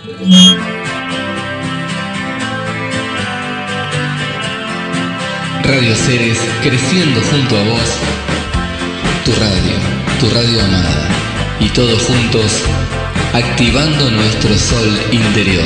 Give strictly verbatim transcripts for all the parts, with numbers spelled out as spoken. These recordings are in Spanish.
Radio Ceres, creciendo junto a vos. Tu radio, tu radio amada. Y todos juntos, activando nuestro sol interior.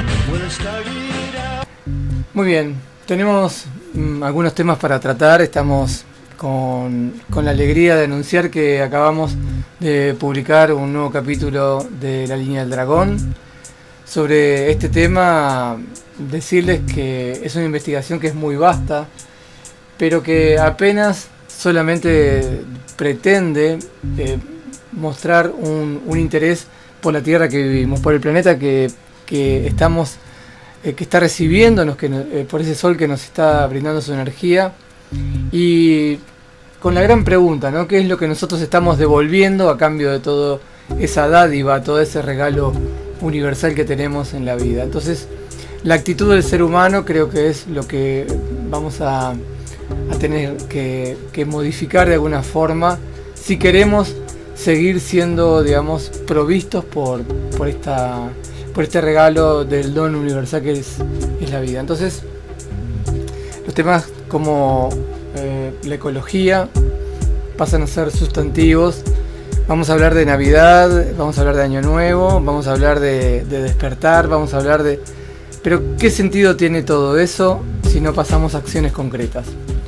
Muy bien, tenemos mm, algunos temas para tratar. Estamos con, con la alegría de anunciar que acabamos de publicar un nuevo capítulo de La Línea del Dragón. Sobre este tema, decirles que es una investigación que es muy vasta, pero que apenas solamente pretende eh, mostrar un, un interés por la Tierra que vivimos, por el planeta que, que estamos, eh, que está recibiéndonos, que, eh, por ese sol que nos está brindando su energía, y con la gran pregunta, ¿no? ¿Qué es lo que nosotros estamos devolviendo a cambio de toda esa dádiva, todo ese regalo universal que tenemos en la vida? Entonces, la actitud del ser humano creo que es lo que vamos a a tener que, que modificar de alguna forma si queremos seguir siendo, digamos, provistos por, por, esta, por este regalo del don universal que es, es la vida. Entonces, los temas como eh, la ecología pasan a ser sustantivos. Vamos a hablar de Navidad, vamos a hablar de Año Nuevo, vamos a hablar de, de despertar, vamos a hablar de... Pero, ¿qué sentido tiene todo eso si no pasamos a acciones concretas?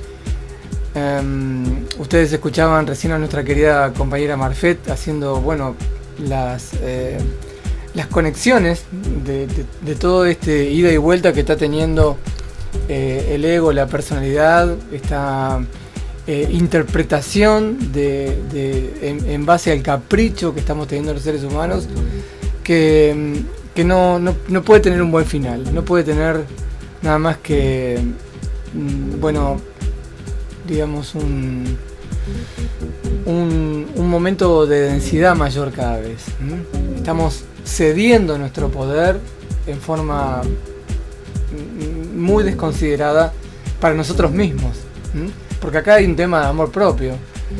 Um, ustedes escuchaban recién a nuestra querida compañera Marfet haciendo, bueno, las, eh, las conexiones de, de, de todo este ida y vuelta que está teniendo eh, el ego, la personalidad, esta eh, interpretación de, de, en, en base al capricho que estamos teniendo los seres humanos, que, que no, no, no puede tener un buen final, no puede tener nada más que, bueno, digamos, un, un, un momento de densidad mayor cada vez. ¿Mm? Estamos cediendo nuestro poder en forma muy desconsiderada para nosotros mismos. ¿Mm? Porque acá hay un tema de amor propio.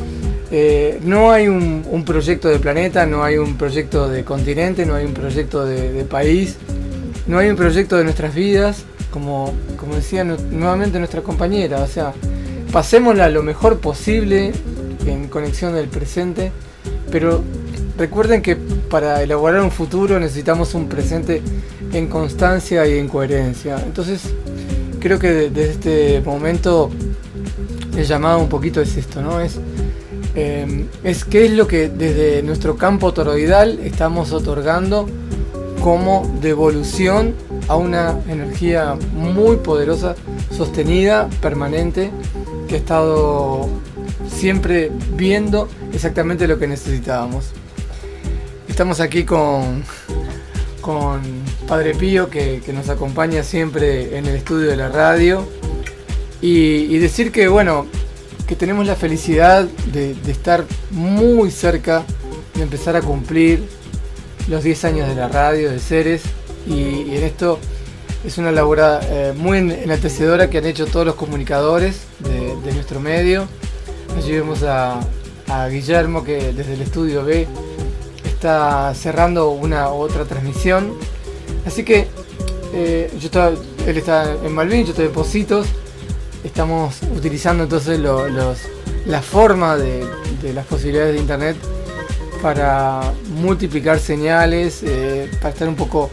Eh, no hay un, un proyecto de planeta, no hay un proyecto de continente, no hay un proyecto de, de país, no hay un proyecto de nuestras vidas, como, como decía nu nuevamente nuestra compañera. O sea, pasémosla lo mejor posible en conexión del presente, pero recuerden que para elaborar un futuro necesitamos un presente en constancia y en coherencia. Entonces, creo que desde este momento el llamado un poquito es esto, ¿no? Es, eh, es qué es lo que desde nuestro campo toroidal estamos otorgando como devolución a una energía muy poderosa, sostenida, permanente, que ha estado siempre viendo exactamente lo que necesitábamos. Estamos aquí con, con Padre Pío, que, que nos acompaña siempre en el estudio de la radio, y, y decir que, bueno, que tenemos la felicidad de, de estar muy cerca de empezar a cumplir los diez años de la radio, de Ceres, y, y en esto es una labor eh, muy enaltecedora que han hecho todos los comunicadores de, de nuestro medio. Allí vemos a, a Guillermo, que desde el estudio B está cerrando una otra transmisión. Así que eh, yo estaba, él está en Malvin, yo estoy en Positos. Estamos utilizando entonces lo, los, la forma de, de las posibilidades de internet para multiplicar señales, eh, para estar un poco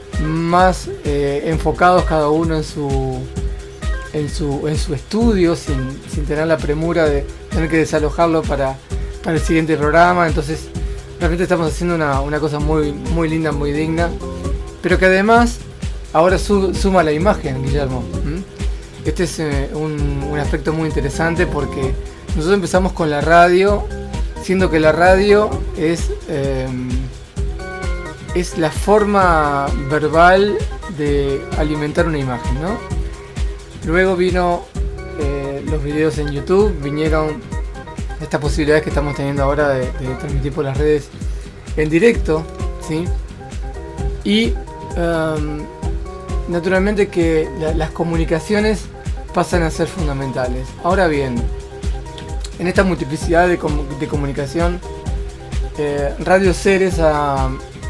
más eh, enfocados cada uno en su en su en su estudio, sin, sin tener la premura de tener que desalojarlo para, para el siguiente programa. Entonces realmente estamos haciendo una, una cosa muy, muy linda, muy digna, pero que además ahora su, suma la imagen, Guillermo. ¿Mm? Este es eh, un, un aspecto muy interesante, porque nosotros empezamos con la radio, siendo que la radio es eh, es la forma verbal de alimentar una imagen, ¿no? Luego vino eh, los videos en YouTube, vinieron estas posibilidades que estamos teniendo ahora de, de transmitir por las redes en directo, ¿sí? Y um, naturalmente que la, las comunicaciones pasan a ser fundamentales. Ahora bien, en esta multiplicidad de, com de comunicación, eh, Radio Ceres ha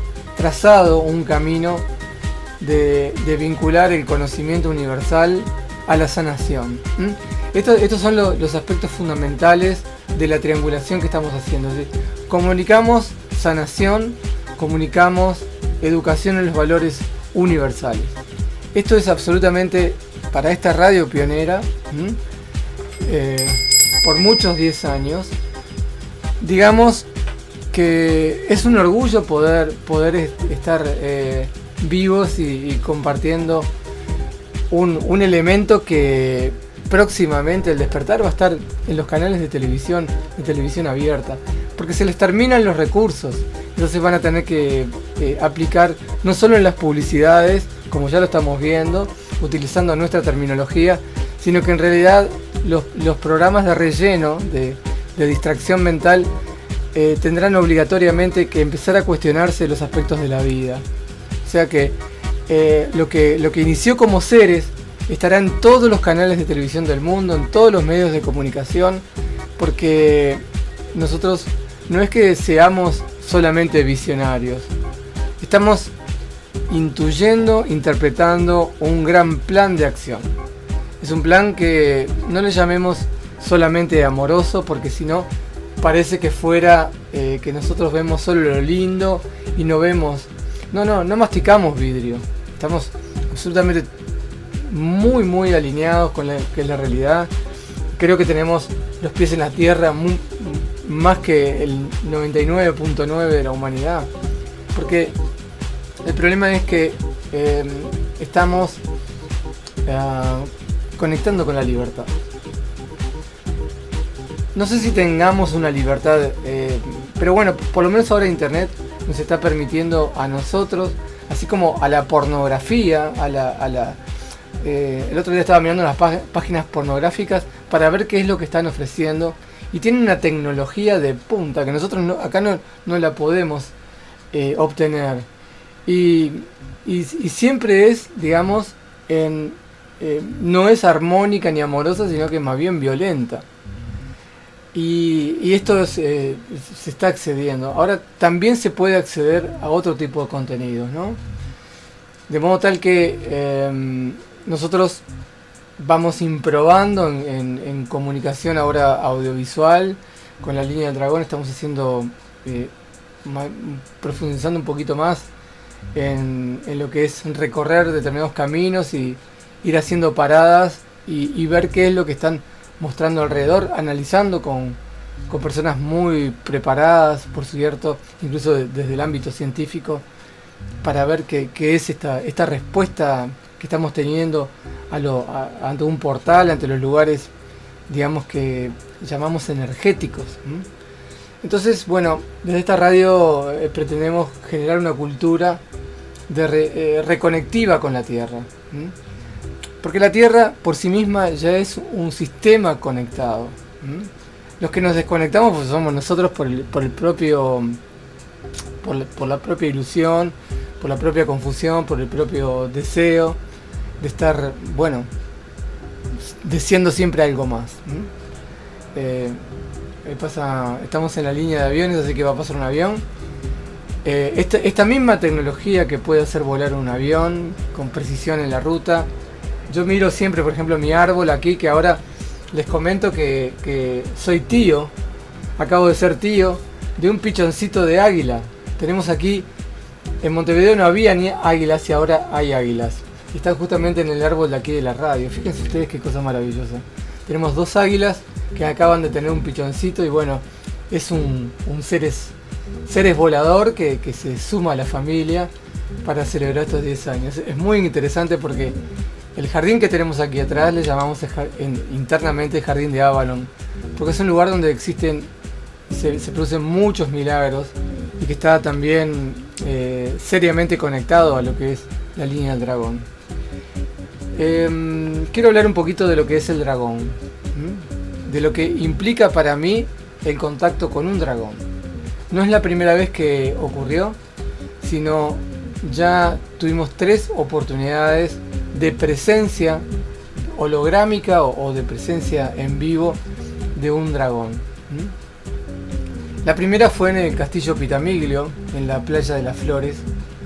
trazado un camino de, de vincular el conocimiento universal a la sanación. ¿Mm? Esto, estos son lo, los aspectos fundamentales de la triangulación que estamos haciendo. ¿Sí? Comunicamos sanación, comunicamos educación en los valores universales. Esto es absolutamente, para esta radio pionera, ¿m? Eh, por muchos diez años, digamos que es un orgullo poder, poder est estar eh, vivos y, y compartiendo un, un elemento que próximamente, el despertar, va a estar en los canales de televisión, de televisión abierta, porque se les terminan los recursos. Entonces van a tener que eh, aplicar no solo en las publicidades, como ya lo estamos viendo, utilizando nuestra terminología, sino que en realidad los, los programas de relleno, de, de distracción mental, eh, tendrán obligatoriamente que empezar a cuestionarse los aspectos de la vida. O sea que, eh, lo que lo que inició como Seres estará en todos los canales de televisión del mundo, en todos los medios de comunicación, porque nosotros no es que seamos solamente visionarios, estamos intuyendo, interpretando un gran plan de acción. Es un plan que no le llamemos solamente amoroso, porque si no parece que fuera eh, que nosotros vemos solo lo lindo y no vemos, no, no, no masticamos vidrio, estamos absolutamente muy muy alineados con la, que es la realidad. Creo que tenemos los pies en la tierra muy, más que el noventa y nueve punto nueve de la humanidad, porque el problema es que eh, estamos uh, conectando con la libertad. No sé si tengamos una libertad, eh, pero bueno, por lo menos ahora Internet nos está permitiendo a nosotros, así como a la pornografía, a la, a la eh, el otro día estaba mirando las pá páginas pornográficas para ver qué es lo que están ofreciendo, y tienen una tecnología de punta que nosotros no, acá no, no la podemos eh, obtener, y, y, y siempre es, digamos, en, eh, no es armónica ni amorosa, sino que más bien violenta. Y, y esto es, eh, se está accediendo. Ahora también se puede acceder a otro tipo de contenidos, ¿no? De modo tal que eh, nosotros vamos improbando en, en, en comunicación ahora audiovisual. Con la línea del dragón estamos haciendo, eh, ma, profundizando un poquito más en, en lo que es recorrer determinados caminos y ir haciendo paradas y, y ver qué es lo que están mostrando alrededor, analizando con, con personas muy preparadas, por cierto, incluso de, desde el ámbito científico, para ver qué, qué es esta, esta respuesta que estamos teniendo a lo, a, ante un portal, ante los lugares, digamos, que llamamos energéticos. ¿Mm? Entonces, bueno, desde esta radio eh, pretendemos generar una cultura de re, eh, reconectiva con la Tierra. ¿Mm? Porque la Tierra por sí misma ya es un sistema conectado. ¿Mm? Los que nos desconectamos pues somos nosotros por el, por el propio, por la, por la propia ilusión, por la propia confusión, por el propio deseo de estar, bueno, deseando siempre algo más. ¿Mm? Eh, pasa, estamos en la línea de aviones, así que va a pasar un avión. Eh, esta, esta misma tecnología que puede hacer volar un avión con precisión en la ruta. Yo miro siempre, por ejemplo, mi árbol aquí, que ahora les comento que, que soy tío, acabo de ser tío de un pichoncito de águila. Tenemos aquí, en Montevideo no había ni águilas y ahora hay águilas. Y están justamente en el árbol de aquí de la radio. Fíjense ustedes qué cosa maravillosa. Tenemos dos águilas que acaban de tener un pichoncito y bueno, es un, un seres, seres volador que, que se suma a la familia para celebrar estos diez años. Es muy interesante porque el jardín que tenemos aquí atrás le llamamos en, internamente el jardín de Avalon, porque es un lugar donde existen, se, se producen muchos milagros y que está también eh, seriamente conectado a lo que es la línea del dragón. Eh, quiero hablar un poquito de lo que es el dragón, ¿m? De lo que implica para mí el contacto con un dragón. No es la primera vez que ocurrió, sino ya tuvimos tres oportunidades de presencia holográmica o, o de presencia en vivo de un dragón. ¿Mm? La primera fue en el castillo Pitamiglio, en la playa de las Flores,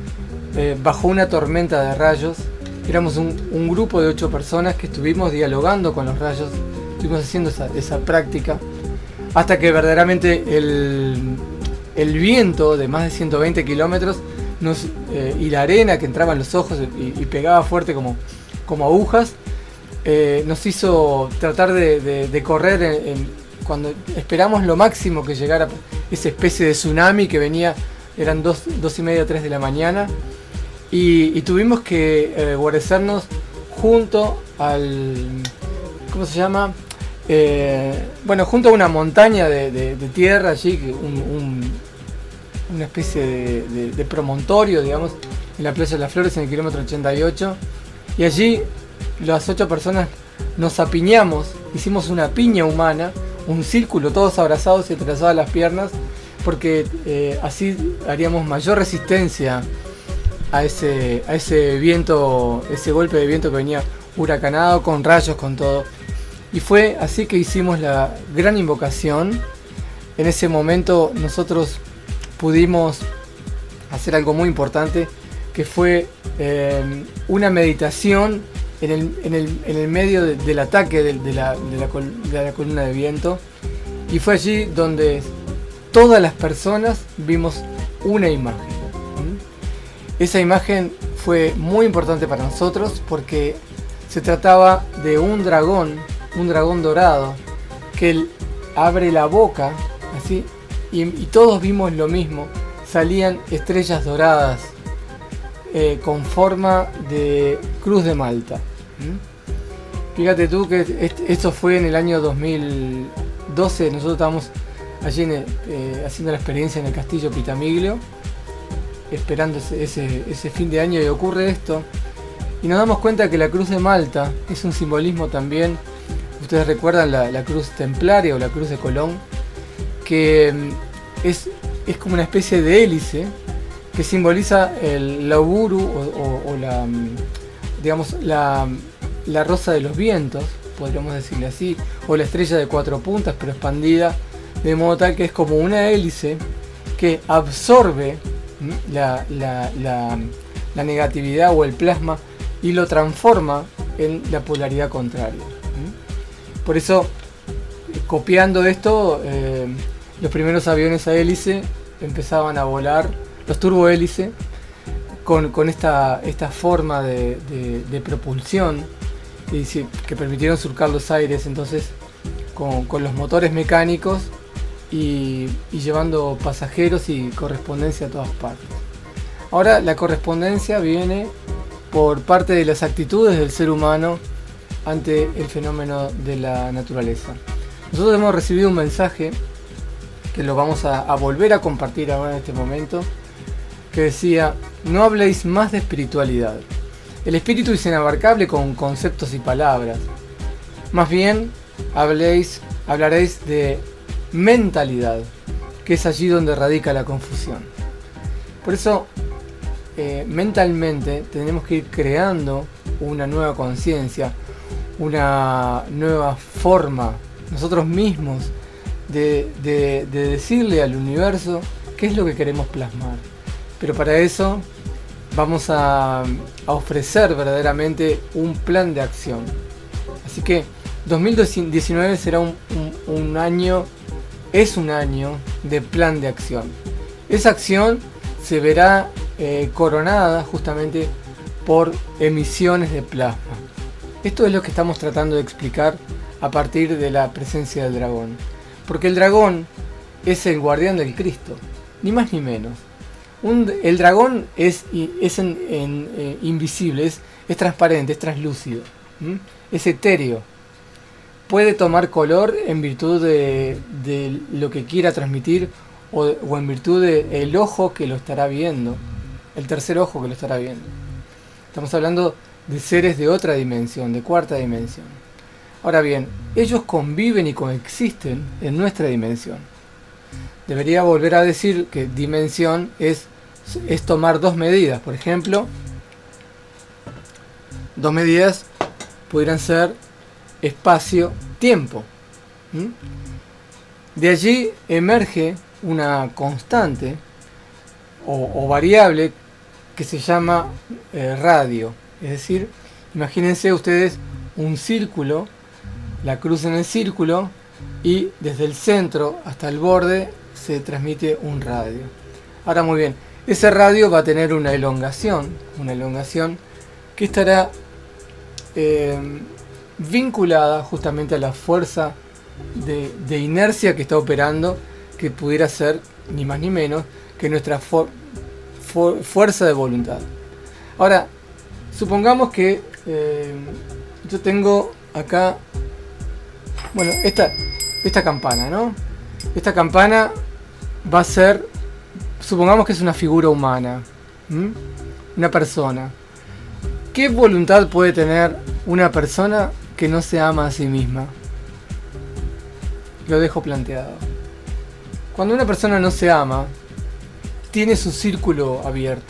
eh, bajo una tormenta de rayos. Éramos un, un grupo de ocho personas que estuvimos dialogando con los rayos, estuvimos haciendo esa, esa práctica, hasta que verdaderamente el, el viento de más de ciento veinte kilómetros nos, eh, y la arena que entraba en los ojos y, y pegaba fuerte como, como agujas, eh, nos hizo tratar de, de, de correr en, en, cuando esperamos lo máximo que llegara esa especie de tsunami que venía. Eran dos, dos y media, tres de la mañana, y, y tuvimos que eh, guarecernos junto al, ¿cómo se llama? Eh, bueno, junto a una montaña de, de, de tierra allí, un, un, una especie de, de, de promontorio, digamos, en la playa de las Flores, en el kilómetro ochenta y ocho, y allí las ocho personas nos apiñamos, hicimos una piña humana, un círculo, todos abrazados y entrelazadas las piernas, porque eh, así haríamos mayor resistencia a ese, a ese viento, ese golpe de viento que venía huracanado, con rayos, con todo. Y fue así que hicimos la gran invocación. En ese momento nosotros pudimos hacer algo muy importante, que fue eh, una meditación en el, en el, en el medio de, del ataque de, de, la, de, la col, de la columna de viento. Y fue allí donde todas las personas vimos una imagen. ¿Mm? Esa imagen fue muy importante para nosotros porque se trataba de un dragón, un dragón dorado, que él abre la boca, así, y, y todos vimos lo mismo. Salían estrellas doradas eh, con forma de cruz de Malta. ¿Mm? Fíjate tú que este, esto fue en el año dos mil doce, nosotros estábamos allí en el, eh, haciendo la experiencia en el castillo Pitamiglio, esperando ese, ese, ese fin de año, y ocurre esto, y nos damos cuenta que la cruz de Malta es un simbolismo también. Ustedes recuerdan la, la cruz templaria o la cruz de Colón, que es, es como una especie de hélice que simboliza el lauburu o, o, o la, digamos, la, la rosa de los vientos, podríamos decirle así, o la estrella de cuatro puntas pero expandida, de modo tal que es como una hélice que absorbe la, la, la, la negatividad o el plasma y lo transforma en la polaridad contraria. Por eso, copiando esto, eh, los primeros aviones a hélice empezaban a volar, los turbohélice, con, con esta, esta forma de, de, de propulsión y, que permitieron surcar los aires, entonces con, con los motores mecánicos y, y llevando pasajeros y correspondencia a todas partes. Ahora la correspondencia viene por parte de las actitudes del ser humano ante el fenómeno de la naturaleza. Nosotros hemos recibido un mensaje que lo vamos a, a volver a compartir ahora en este momento, que decía: no habléis más de espiritualidad. El espíritu es inabarcable con conceptos y palabras. Más bien habléis, hablaréis de mentalidad, que es allí donde radica la confusión. Por eso, eh, mentalmente tenemos que ir creando una nueva conciencia, una nueva forma nosotros mismos de, de, de decirle al universo qué es lo que queremos plasmar. Pero para eso vamos a, a ofrecer verdaderamente un plan de acción. Así que dos mil diecinueve será un, un, un año, es un año de plan de acción. Esa acción se verá eh, coronada justamente por emisiones de plasma. Esto es lo que estamos tratando de explicar a partir de la presencia del dragón. Porque el dragón es el guardián del Cristo, ni más ni menos. Un, el dragón es, es en, en, eh, invisible, es, es transparente, es translúcido, ¿m? Es etéreo. Puede tomar color en virtud de, de lo que quiera transmitir o, o en virtud del ojo que lo estará viendo, el tercer ojo que lo estará viendo. Estamos hablando de seres de otra dimensión, de cuarta dimensión. Ahora bien, ellos conviven y coexisten en nuestra dimensión. Debería volver a decir que dimensión es, es tomar dos medidas. Por ejemplo, dos medidas pudieran ser espacio-tiempo. ¿Mm? De allí emerge una constante o, o variable que se llama eh, radio. Es decir, imagínense ustedes un círculo, la cruz en el círculo, y desde el centro hasta el borde se transmite un radio. Ahora muy bien, ese radio va a tener una elongación, una elongación que estará eh, vinculada justamente a la fuerza de, de inercia que está operando, que pudiera ser ni más ni menos que nuestra for, for, fuerza de voluntad. Ahora, supongamos que eh, yo tengo acá, bueno, esta, esta campana, ¿no? Esta campana va a ser, supongamos que es una figura humana, ¿m? Una persona. ¿Qué voluntad puede tener una persona que no se ama a sí misma? Lo dejo planteado. Cuando una persona no se ama, tiene su círculo abierto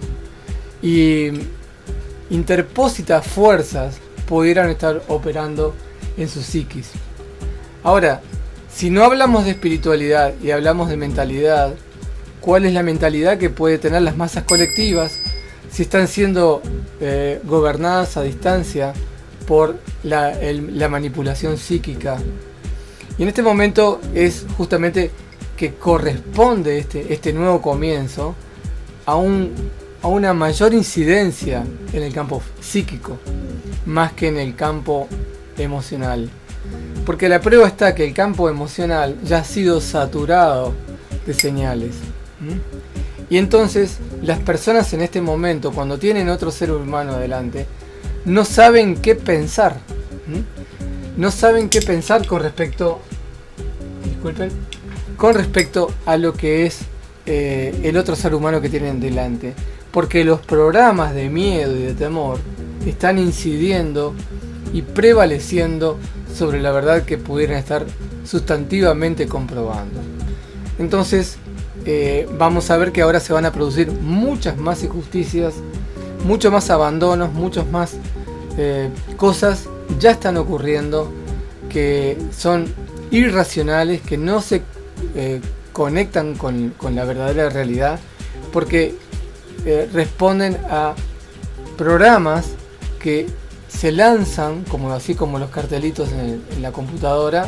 y interpósitas fuerzas pudieran estar operando en su psiquis. Ahora, si no hablamos de espiritualidad y hablamos de mentalidad, ¿cuál es la mentalidad que puede tener las masas colectivas si están siendo eh, gobernadas a distancia por la, el, la manipulación psíquica? Y en este momento es justamente que corresponde este, este nuevo comienzo a, un, a una mayor incidencia en el campo psíquico, más que en el campo emocional. Porque la prueba está que el campo emocional ya ha sido saturado de señales. ¿Mm? Y entonces las personas en este momento, cuando tienen otro ser humano adelante, no saben qué pensar. ¿Mm? No saben qué pensar con respecto, disculpen, con respecto a lo que es eh, el otro ser humano que tienen delante. Porque los programas de miedo y de temor están incidiendo y prevaleciendo sobre la verdad que pudieran estar sustantivamente comprobando. Entonces eh, vamos a ver que ahora se van a producir muchas más injusticias, muchos más abandonos, muchas más eh, cosas ya están ocurriendo que son irracionales, que no se eh, conectan con, con la verdadera realidad, porque eh, responden a programas que se lanzan, como así como los cartelitos en, en la computadora,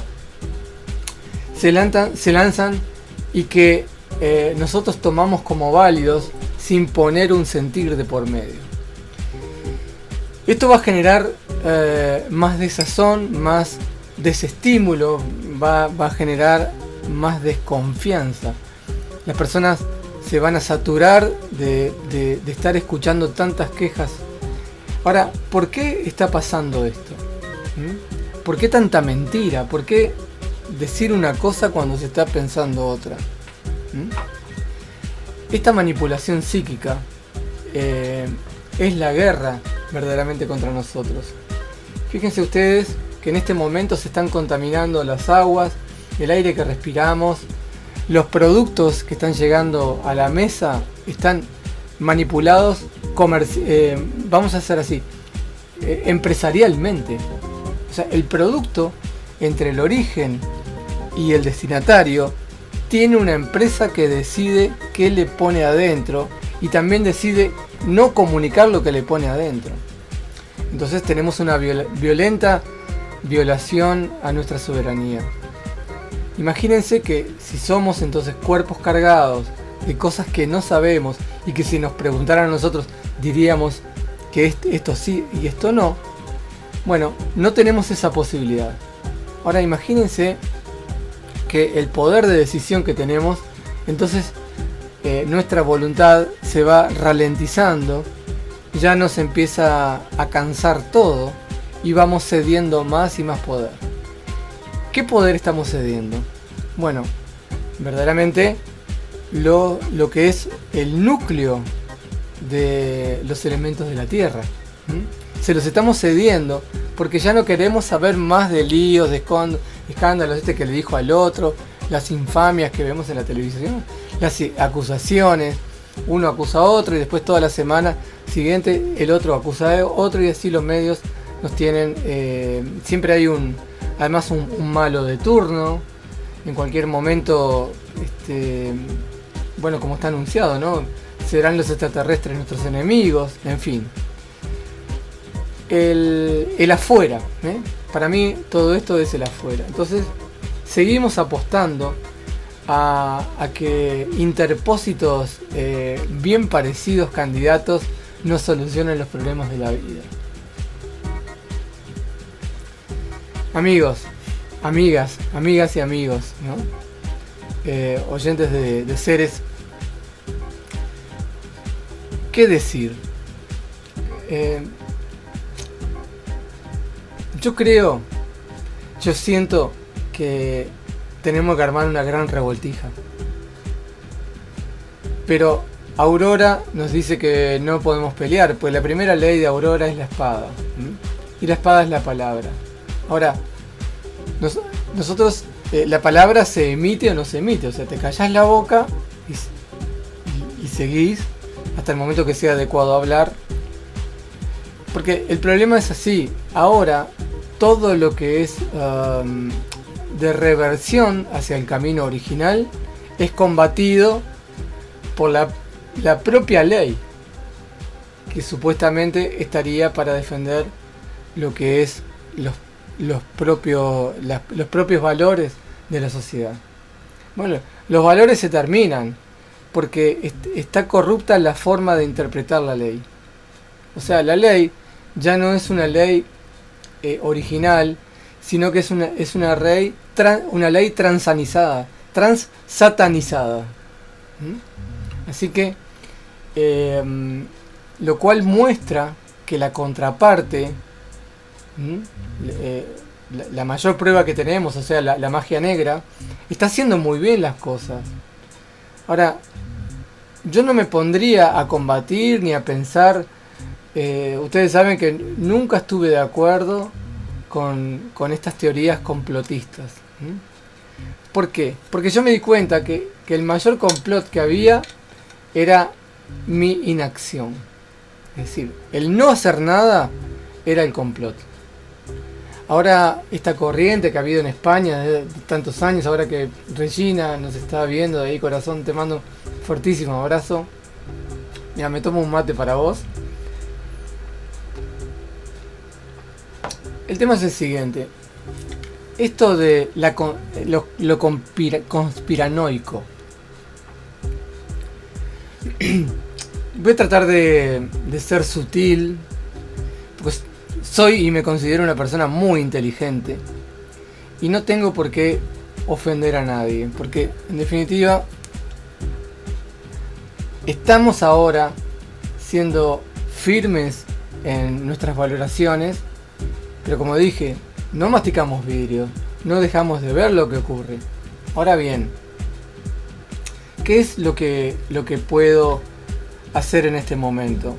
se lanzan, se lanzan y que eh, nosotros tomamos como válidos sin poner un sentir de por medio. Esto va a generar eh, más desazón, más desestímulo, va, va a generar más desconfianza. Las personas se van a saturar de, de, de estar escuchando tantas quejas. Ahora, ¿por qué está pasando esto? ¿Mm? ¿Por qué tanta mentira? ¿Por qué decir una cosa cuando se está pensando otra? ¿Mm? Esta manipulación psíquica eh, es la guerra verdaderamente contra nosotros. Fíjense ustedes que en este momento se están contaminando las aguas, el aire que respiramos, los productos que están llegando a la mesa están manipulados, eh, vamos a hacer así, eh, empresarialmente. O sea, el producto entre el origen y el destinatario tiene una empresa que decide qué le pone adentro y también decide no comunicar lo que le pone adentro. Entonces tenemos una viol- violenta violación a nuestra soberanía. Imagínense que si somos entonces cuerpos cargados de cosas que no sabemos y que si nos preguntaran a nosotros diríamos que esto sí y esto no, bueno, no tenemos esa posibilidad. Ahora imagínense que el poder de decisión que tenemos, entonces eh, nuestra voluntad se va ralentizando, ya nos empieza a cansar todo y vamos cediendo más y más poder. ¿Qué poder estamos cediendo? Bueno, verdaderamente lo, lo que es el núcleo de los elementos de la Tierra. ¿Mm? Se los estamos cediendo porque ya no queremos saber más de líos, de escándalos, este que le dijo al otro, las infamias que vemos en la televisión, las acusaciones, uno acusa a otro y después toda la semana siguiente el otro acusa a otro y así los medios nos tienen, eh, siempre hay un, además un, un malo de turno, en cualquier momento, este, bueno, como está anunciado, ¿no? serán los extraterrestres nuestros enemigos, en fin. El, el afuera, ¿eh? Para mí todo esto es el afuera. Entonces seguimos apostando a, a que interpósitos eh, bien parecidos candidatos no solucionen los problemas de la vida. Amigos, amigas, amigas y amigos, ¿no? Eh, oyentes de, de seres. ¿Qué decir? Eh, yo creo, yo siento que tenemos que armar una gran revoltija. Pero Aurora nos dice que no podemos pelear, pues la primera ley de Aurora es la espada. ¿Mm? Y la espada es la palabra. Ahora, nos, nosotros, eh, la palabra se emite o no se emite, o sea, te callás la boca y, y, y seguís hasta el momento que sea adecuado hablar. Porque el problema es así, ahora todo lo que es um, de reversión hacia el camino original es combatido por la, la propia ley, que supuestamente estaría para defender lo que es los los propios las, los propios valores de la sociedad. Bueno, los valores se terminan porque est está corrupta la forma de interpretar la ley. O sea, la ley ya no es una ley eh, original, sino que es una es una ley tran, una ley transanizada, transsatanizada. ¿Mm? Así que eh, lo cual muestra que la contraparte, ¿Mm? Eh, la, la mayor prueba que tenemos, o sea, la, la magia negra, está haciendo muy bien las cosas. Ahora, yo no me pondría a combatir ni a pensar. Eh, ustedes saben que nunca estuve de acuerdo con, con estas teorías complotistas. ¿Mm? ¿Por qué? Porque yo me di cuenta que, que el mayor complot que había era mi inacción. Es decir, el no hacer nada era el complot. Ahora esta corriente que ha habido en España de tantos años, ahora que Regina nos está viendo de ahí, corazón, te mando un fuertísimo abrazo. Mira, me tomo un mate para vos. El tema es el siguiente. Esto de la, lo, lo conspira, conspiranoico. Voy a tratar de, de ser sutil, pues soy y me considero una persona muy inteligente y no tengo por qué ofender a nadie, porque en definitiva estamos ahora siendo firmes en nuestras valoraciones, pero como dije, no masticamos vidrio, no dejamos de ver lo que ocurre. Ahora bien, ¿qué es lo que, lo que puedo hacer en este momento?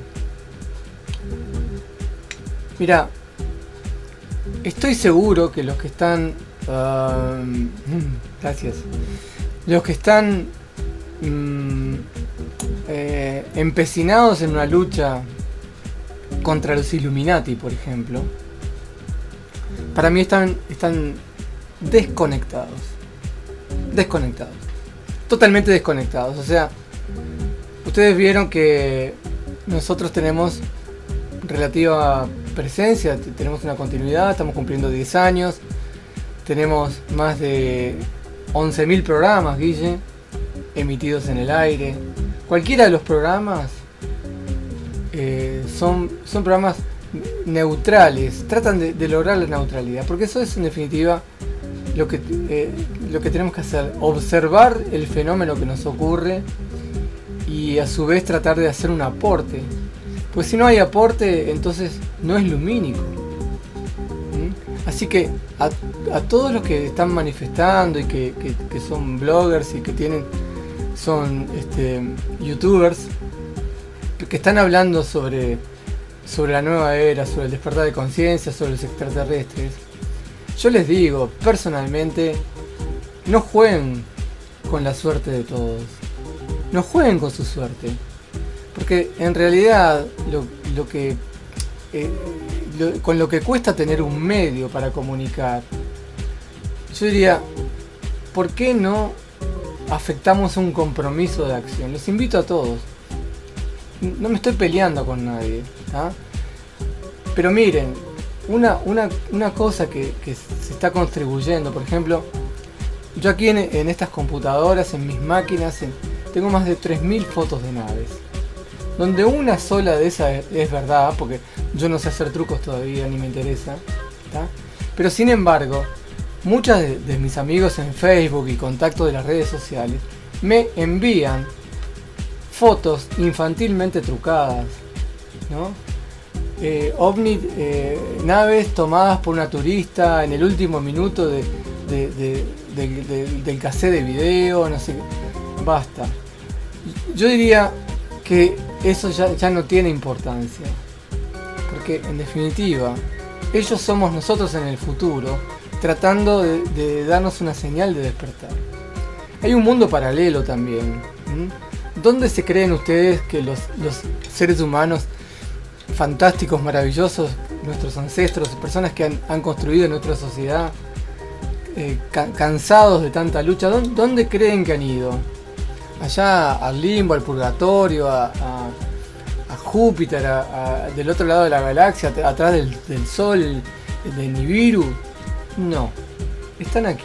Mira, estoy seguro que los que están uh, gracias los que están um, eh, empecinados en una lucha contra los Illuminati, por ejemplo, para mí están, están desconectados desconectados totalmente desconectados. O sea, ustedes vieron que nosotros tenemos relativa presencia, tenemos una continuidad, estamos cumpliendo diez años, tenemos más de once mil programas, Guille, emitidos en el aire. Cualquiera de los programas eh, son, son programas neutrales, tratan de, de lograr la neutralidad, porque eso es en definitiva lo que, eh, lo que tenemos que hacer, observar el fenómeno que nos ocurre y a su vez tratar de hacer un aporte. Pues si no hay aporte, entonces no es lumínico. ¿Mm? Así que a, a todos los que están manifestando y que, que, que son bloggers y que tienen son este, youtubers que están hablando sobre, sobre la nueva era, sobre el despertar de conciencia, sobre los extraterrestres, yo les digo, personalmente, no jueguen con la suerte de todos. No jueguen con su suerte. Porque en realidad lo, lo que eh, lo, con lo que cuesta tener un medio para comunicar, yo diría, ¿por qué no afectamos un compromiso de acción? Los invito a todos. no me estoy peleando con nadie, ¿tá? Pero miren, una, una, una cosa que, que se está contribuyendo, por ejemplo, yo aquí en, en estas computadoras, en mis máquinas, en, tengo más de tres mil fotos de naves, donde una sola de esas es, es verdad, porque yo no sé hacer trucos todavía, ni me interesa, ¿tá? Pero sin embargo, muchos de, de mis amigos en Facebook y contactos de las redes sociales me envían fotos infantilmente trucadas, ¿no? Eh, ovni, eh, naves tomadas por una turista en el último minuto de, de, de, de, de, del cassette de video, no sé, basta. Yo diría que eso ya, ya no tiene importancia, porque en definitiva ellos somos nosotros en el futuro, tratando de, de darnos una señal de despertar. Hay un mundo paralelo también. ¿Mm? ¿Dónde se creen ustedes que los, los seres humanos fantásticos, maravillosos, nuestros ancestros, personas que han, han construido nuestra sociedad, eh, ca cansados de tanta lucha, ¿dónde, ¿dónde creen que han ido? Allá al limbo, al purgatorio, a, a, a Júpiter, a, a, del otro lado de la galaxia, atrás del, del Sol, de Nibiru. No, están aquí.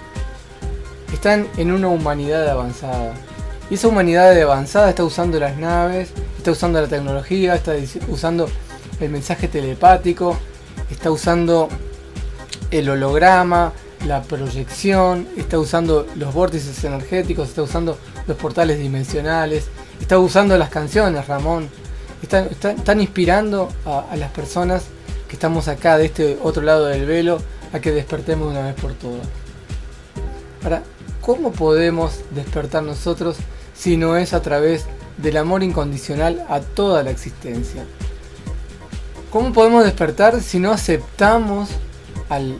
Están en una humanidad avanzada. Y esa humanidad avanzada está usando las naves, está usando la tecnología, está usando el mensaje telepático, está usando el holograma, la proyección, está usando los vórtices energéticos, está usando los portales dimensionales, está usando las canciones, Ramón. Están, están, están inspirando a, a las personas que estamos acá de este otro lado del velo a que despertemos de una vez por todas. Ahora, ¿cómo podemos despertar nosotros si no es a través del amor incondicional a toda la existencia? ¿Cómo podemos despertar si no aceptamos al,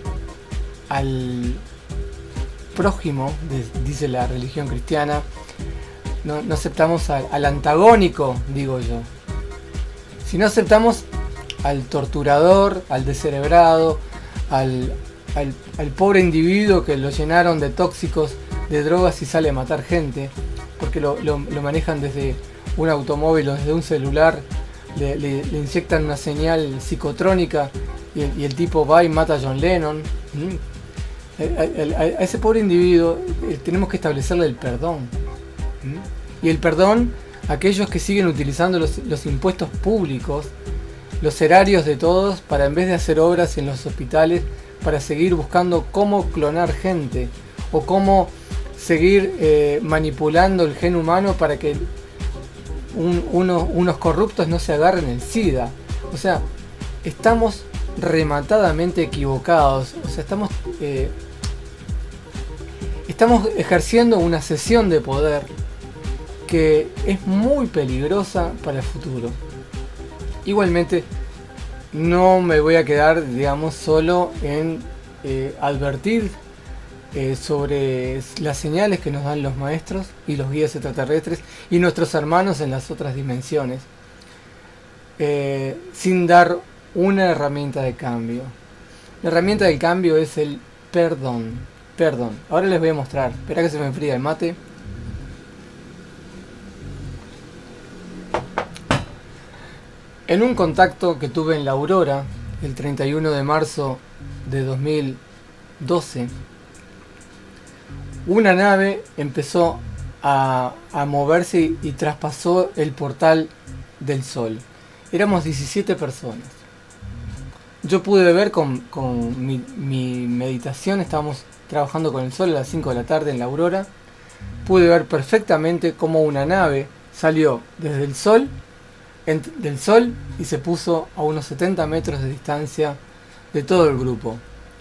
al prójimo, dice la religión cristiana? No, no aceptamos al, al antagónico, digo yo. Si no aceptamos al torturador, al descerebrado, al, al, al pobre individuo que lo llenaron de tóxicos, de drogas y sale a matar gente, porque lo, lo, lo manejan desde un automóvil o desde un celular, le, le, le inyectan una señal psicotrónica y el, y el tipo va y mata a John Lennon. ¿Mm? A, a, a ese pobre individuo eh, tenemos que establecerle el perdón. ¿Mm? Y el perdón a aquellos que siguen utilizando los, los impuestos públicos, los erarios de todos, para en vez de hacer obras en los hospitales, para seguir buscando cómo clonar gente o cómo seguir eh, manipulando el gen humano para que un, uno, unos corruptos no se agarren el SIDA. O sea, estamos rematadamente equivocados. O sea, estamos eh, estamos ejerciendo una cesión de poder que es muy peligrosa para el futuro. Igualmente, no me voy a quedar, digamos, solo en eh, advertir Eh, sobre las señales que nos dan los maestros y los guías extraterrestres y nuestros hermanos en las otras dimensiones, eh, sin dar una herramienta de cambio. La herramienta del cambio es el perdón. Perdón. Ahora les voy a mostrar. Espera que se me enfría el mate. En un contacto que tuve en la Aurora el treinta y uno de marzo de dos mil doce, una nave empezó a, a moverse y, y traspasó el portal del Sol. Éramos diecisiete personas. Yo pude ver con, con mi, mi meditación, estábamos trabajando con el Sol a las cinco de la tarde en la Aurora. Pude ver perfectamente cómo una nave salió desde el Sol, en, del Sol y se puso a unos setenta metros de distancia de todo el grupo.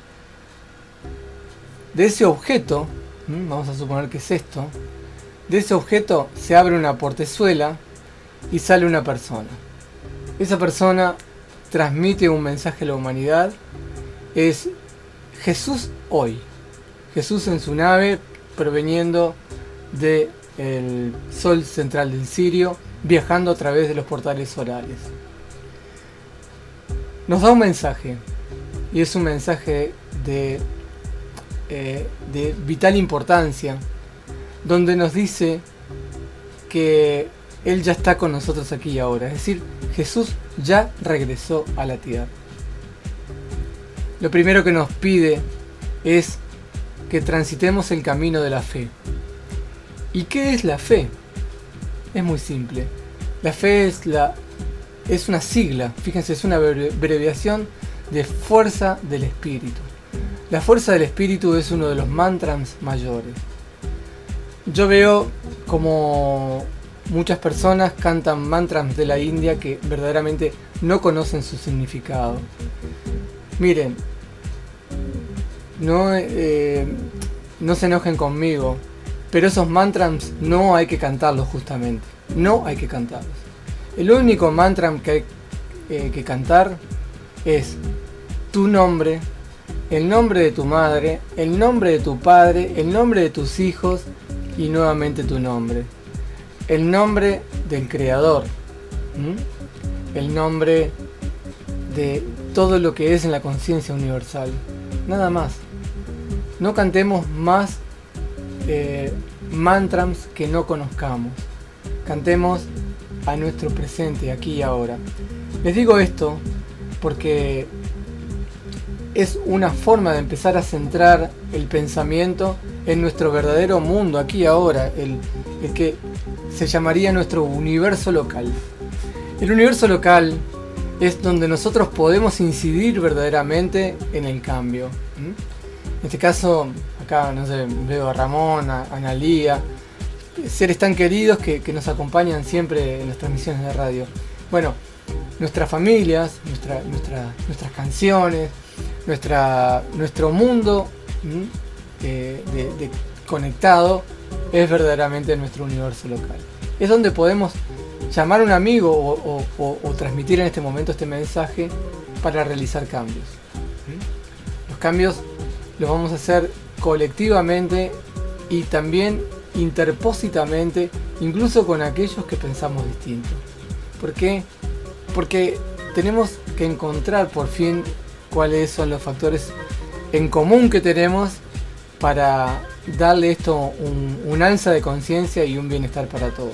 De ese objeto, vamos a suponer que es esto, de ese objeto se abre una portezuela y sale una persona. Esa persona transmite un mensaje a la humanidad. Es Jesús hoy. Jesús en su nave proveniendo del Sol central del Sirio, viajando a través de los portales solares. Nos da un mensaje, y es un mensaje de Eh, de vital importancia, donde nos dice que Él ya está con nosotros aquí y ahora. Es decir, Jesús ya regresó a la tierra. Lo primero que nos pide es que transitemos el camino de la fe. ¿Y qué es la fe? Es muy simple. La fe es, la, es una sigla, fíjense, es una abreviación de fuerza del espíritu. La fuerza del espíritu es uno de los mantras mayores. Yo veo como muchas personas cantan mantras de la India que verdaderamente no conocen su significado. Miren, no, eh, no se enojen conmigo, pero esos mantras no hay que cantarlos justamente. No hay que cantarlos. El único mantra que hay eh, que cantar es tu nombre, el nombre de tu madre, el nombre de tu padre, el nombre de tus hijos y nuevamente tu nombre. El nombre del Creador. ¿Mm? El nombre de todo lo que es en la conciencia universal. Nada más. No cantemos más eh, mantras que no conozcamos. Cantemos a nuestro presente, aquí y ahora. Les digo esto porque es una forma de empezar a centrar el pensamiento en nuestro verdadero mundo, aquí y ahora, el, el que se llamaría nuestro universo local. El universo local es donde nosotros podemos incidir verdaderamente en el cambio. ¿Mm? En este caso, acá no sé, veo a Ramón, a Analía, seres tan queridos que, que nos acompañan siempre en las transmisiones de radio. Bueno, nuestras familias, nuestra, nuestra, nuestras canciones, nuestra, nuestro mundo eh, de, de conectado es verdaderamente nuestro universo local. Es donde podemos llamar a un amigo o, o, o, o transmitir en este momento este mensaje para realizar cambios. Los cambios los vamos a hacer colectivamente y también interpósitamente, incluso con aquellos que pensamos distinto. ¿Por qué? Porque tenemos que encontrar por fin cuáles son los factores en común que tenemos para darle esto un, un alza de conciencia y un bienestar para todos.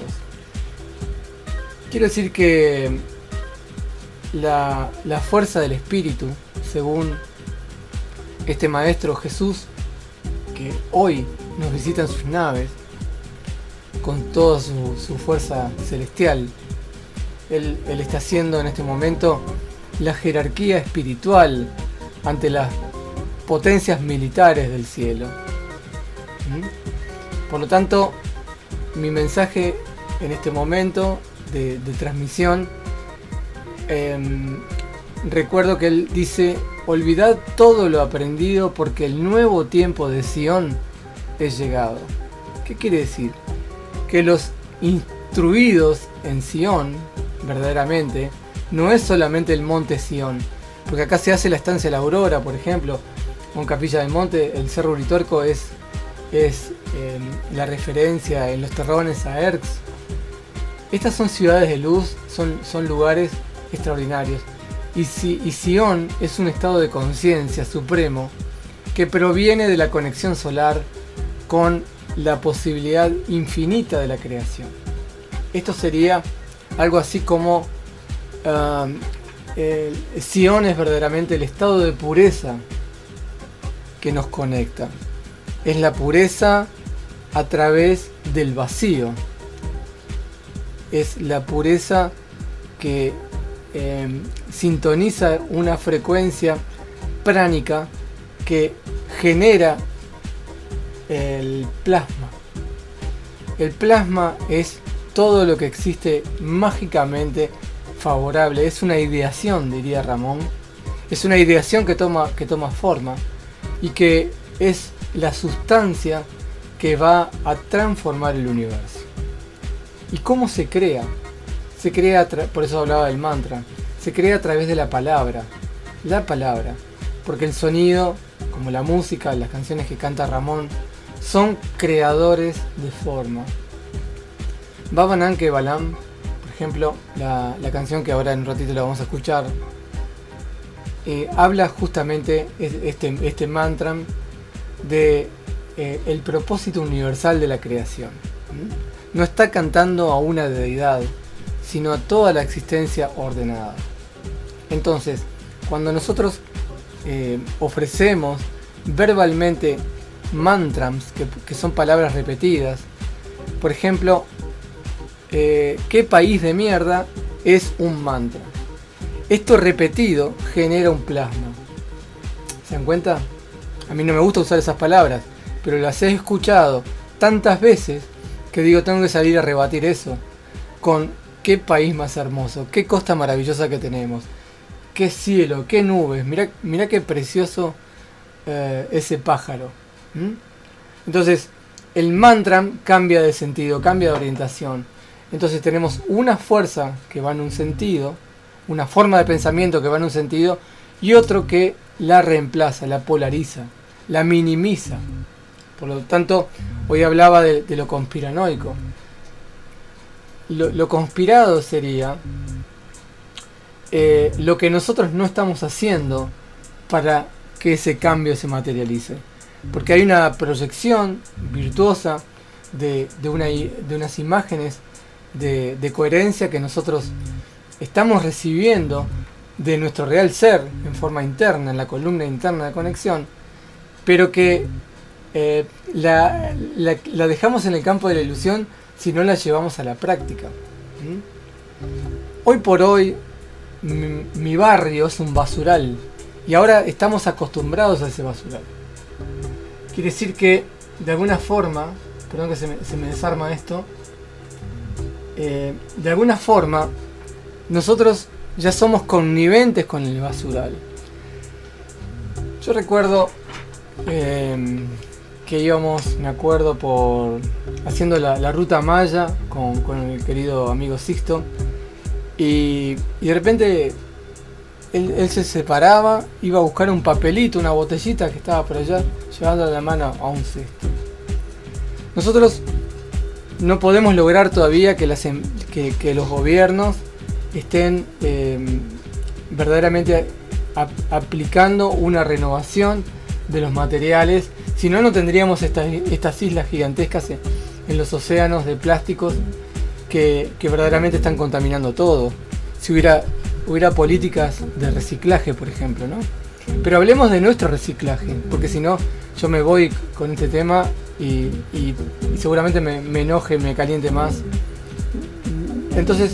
Quiero decir que la, la fuerza del espíritu, según este maestro Jesús, que hoy nos visita en sus naves con toda su, su fuerza celestial, él, él está haciendo en este momento la jerarquía espiritual ante las potencias militares del cielo. ¿Mm? Por lo tanto, mi mensaje en este momento de, de transmisión, eh, recuerdo que él dice: olvidad todo lo aprendido porque el nuevo tiempo de Sion es llegado. ¿Qué quiere decir? Que los instruidos en Sion, verdaderamente, no es solamente el monte Sion, porque acá se hace la estancia de la Aurora, por ejemplo, con Capilla del Monte. El Cerro Uritorco es, es eh, la referencia en los terrones a Erx. Estas son ciudades de luz, son, son lugares extraordinarios. Y, si, y Sion es un estado de conciencia supremo que proviene de la conexión solar con la posibilidad infinita de la creación. Esto sería algo así como uh, el, Sion es verdaderamente el estado de pureza que nos conecta. Es la pureza a través del vacío. Es la pureza que eh, sintoniza una frecuencia pránica que genera el plasma. El plasma es todo lo que existe mágicamente favorable. Es una ideación, diría Ramón. Es una ideación que toma, que toma forma y que es la sustancia que va a transformar el universo. ¿Y cómo se crea? Se crea, por eso hablaba del mantra, se crea a través de la palabra. La palabra. Porque el sonido, como la música, las canciones que canta Ramón, son creadores de forma. Baba Nanke Balam, por ejemplo, la, la canción que ahora en un ratito la vamos a escuchar, eh, habla justamente este, este mantra de eh, el propósito universal de la creación. ¿Mm? no está cantando a una deidad, sino a toda la existencia ordenada. Entonces, cuando nosotros eh, ofrecemos verbalmente mantras, que, que son palabras repetidas, por ejemplo, eh, ¿qué país de mierda es un mantra? Esto repetido genera un plasma. ¿Se dan cuenta? A mí no me gusta usar esas palabras, pero las he escuchado tantas veces que digo, tengo que salir a rebatir eso con qué país más hermoso, qué costa maravillosa que tenemos, qué cielo, qué nubes, mirá, mirá qué precioso eh, ese pájaro. ¿Mm? Entonces, el mantra cambia de sentido, cambia de orientación. Entonces tenemos una fuerza que va en un sentido, una forma de pensamiento que va en un sentido, y otro que la reemplaza, la polariza, la minimiza. Por lo tanto, hoy hablaba de, de lo conspiranoico. Lo, lo conspirado sería eh, lo que nosotros no estamos haciendo para que ese cambio se materialice. Porque hay una proyección virtuosa de, de, una, de unas imágenes de, de coherencia que nosotros estamos recibiendo de nuestro real ser en forma interna, en la columna interna de conexión, pero que eh, la, la, la dejamos en el campo de la ilusión si no la llevamos a la práctica. ¿Mm? Hoy por hoy mi, mi barrio es un basural y ahora estamos acostumbrados a ese basural. Quiere decir que de alguna forma, perdón que se me, se me desarma esto, eh, de alguna forma nosotros ya somos conniventes con el basural. Yo recuerdo eh, que íbamos, me acuerdo, por haciendo la, la ruta Maya con, con el querido amigo Sixto, y, y de repente él, él se separaba, iba a buscar un papelito, una botellita que estaba por allá, llevando la mano a un cesto. Nosotros no podemos lograr todavía que, las, que, que los gobiernos estén eh, verdaderamente a, aplicando una renovación de los materiales, si no, no tendríamos estas, estas islas gigantescas en, en los océanos de plásticos que, que verdaderamente están contaminando todo. Si hubiera, hubiera políticas de reciclaje, por ejemplo, ¿no? Pero hablemos de nuestro reciclaje, porque si no, yo me voy con este tema y, y, y seguramente me, me enoje, me caliente más. Entonces,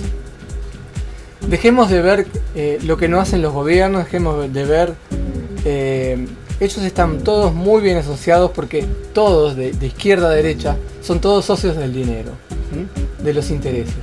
dejemos de ver eh, lo que no hacen los gobiernos, dejemos de ver... Eh, ellos están todos muy bien asociados porque todos, de, de izquierda a derecha, son todos socios del dinero, ¿sí? De los intereses.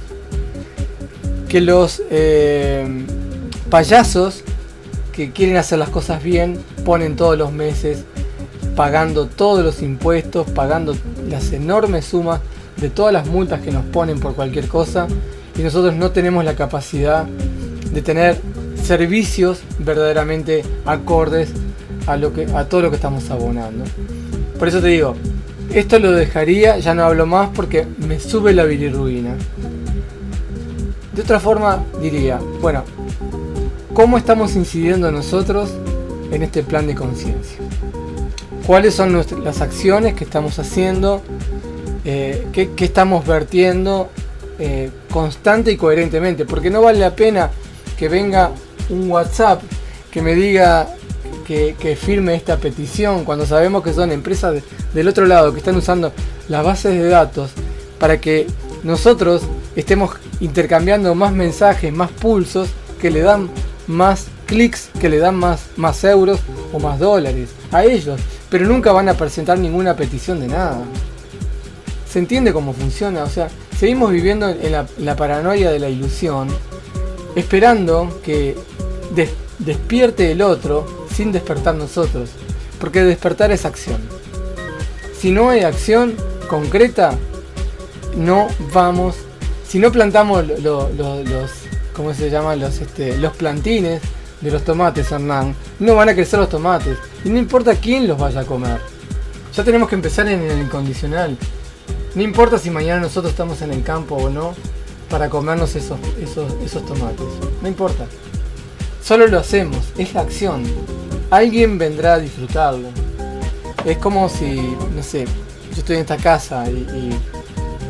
Que los eh, payasos que quieren hacer las cosas bien ponen todos los meses pagando todos los impuestos, pagando las enormes sumas de todas las multas que nos ponen por cualquier cosa, y nosotros no tenemos la capacidad de tener servicios verdaderamente acordes a, lo que, a todo lo que estamos abonando. Por eso te digo, esto lo dejaría, ya no hablo más porque me sube la bilirruina. De otra forma diría, bueno, ¿cómo estamos incidiendo nosotros en este plan de conciencia? ¿Cuáles son nuestras, las acciones que estamos haciendo? Eh, ¿qué, qué estamos vertiendo eh, constante y coherentemente? Porque no vale la pena que venga un WhatsApp que me diga que, que firme esta petición cuando sabemos que son empresas de, del otro lado que están usando las bases de datos para que nosotros estemos intercambiando más mensajes, más pulsos que le dan más clics, que le dan más, más euros o más dólares a ellos, pero nunca van a presentar ninguna petición de nada. ¿Se entiende cómo funciona? O sea, seguimos viviendo en la, en la paranoia de la ilusión, esperando que des, despierte el otro sin despertar nosotros, porque despertar es acción. Si no hay acción concreta, no vamos, si no plantamos lo, lo, los, ¿cómo se llaman? Los, este, los plantines de los tomates, Hernán, no van a crecer los tomates, y no importa quién los vaya a comer. Ya tenemos que empezar en el incondicional. No importa si mañana nosotros estamos en el campo o no para comernos esos, esos, esos tomates. No importa. Solo lo hacemos. Es la acción. Alguien vendrá a disfrutarlo. Es como si, no sé, yo estoy en esta casa y, y, y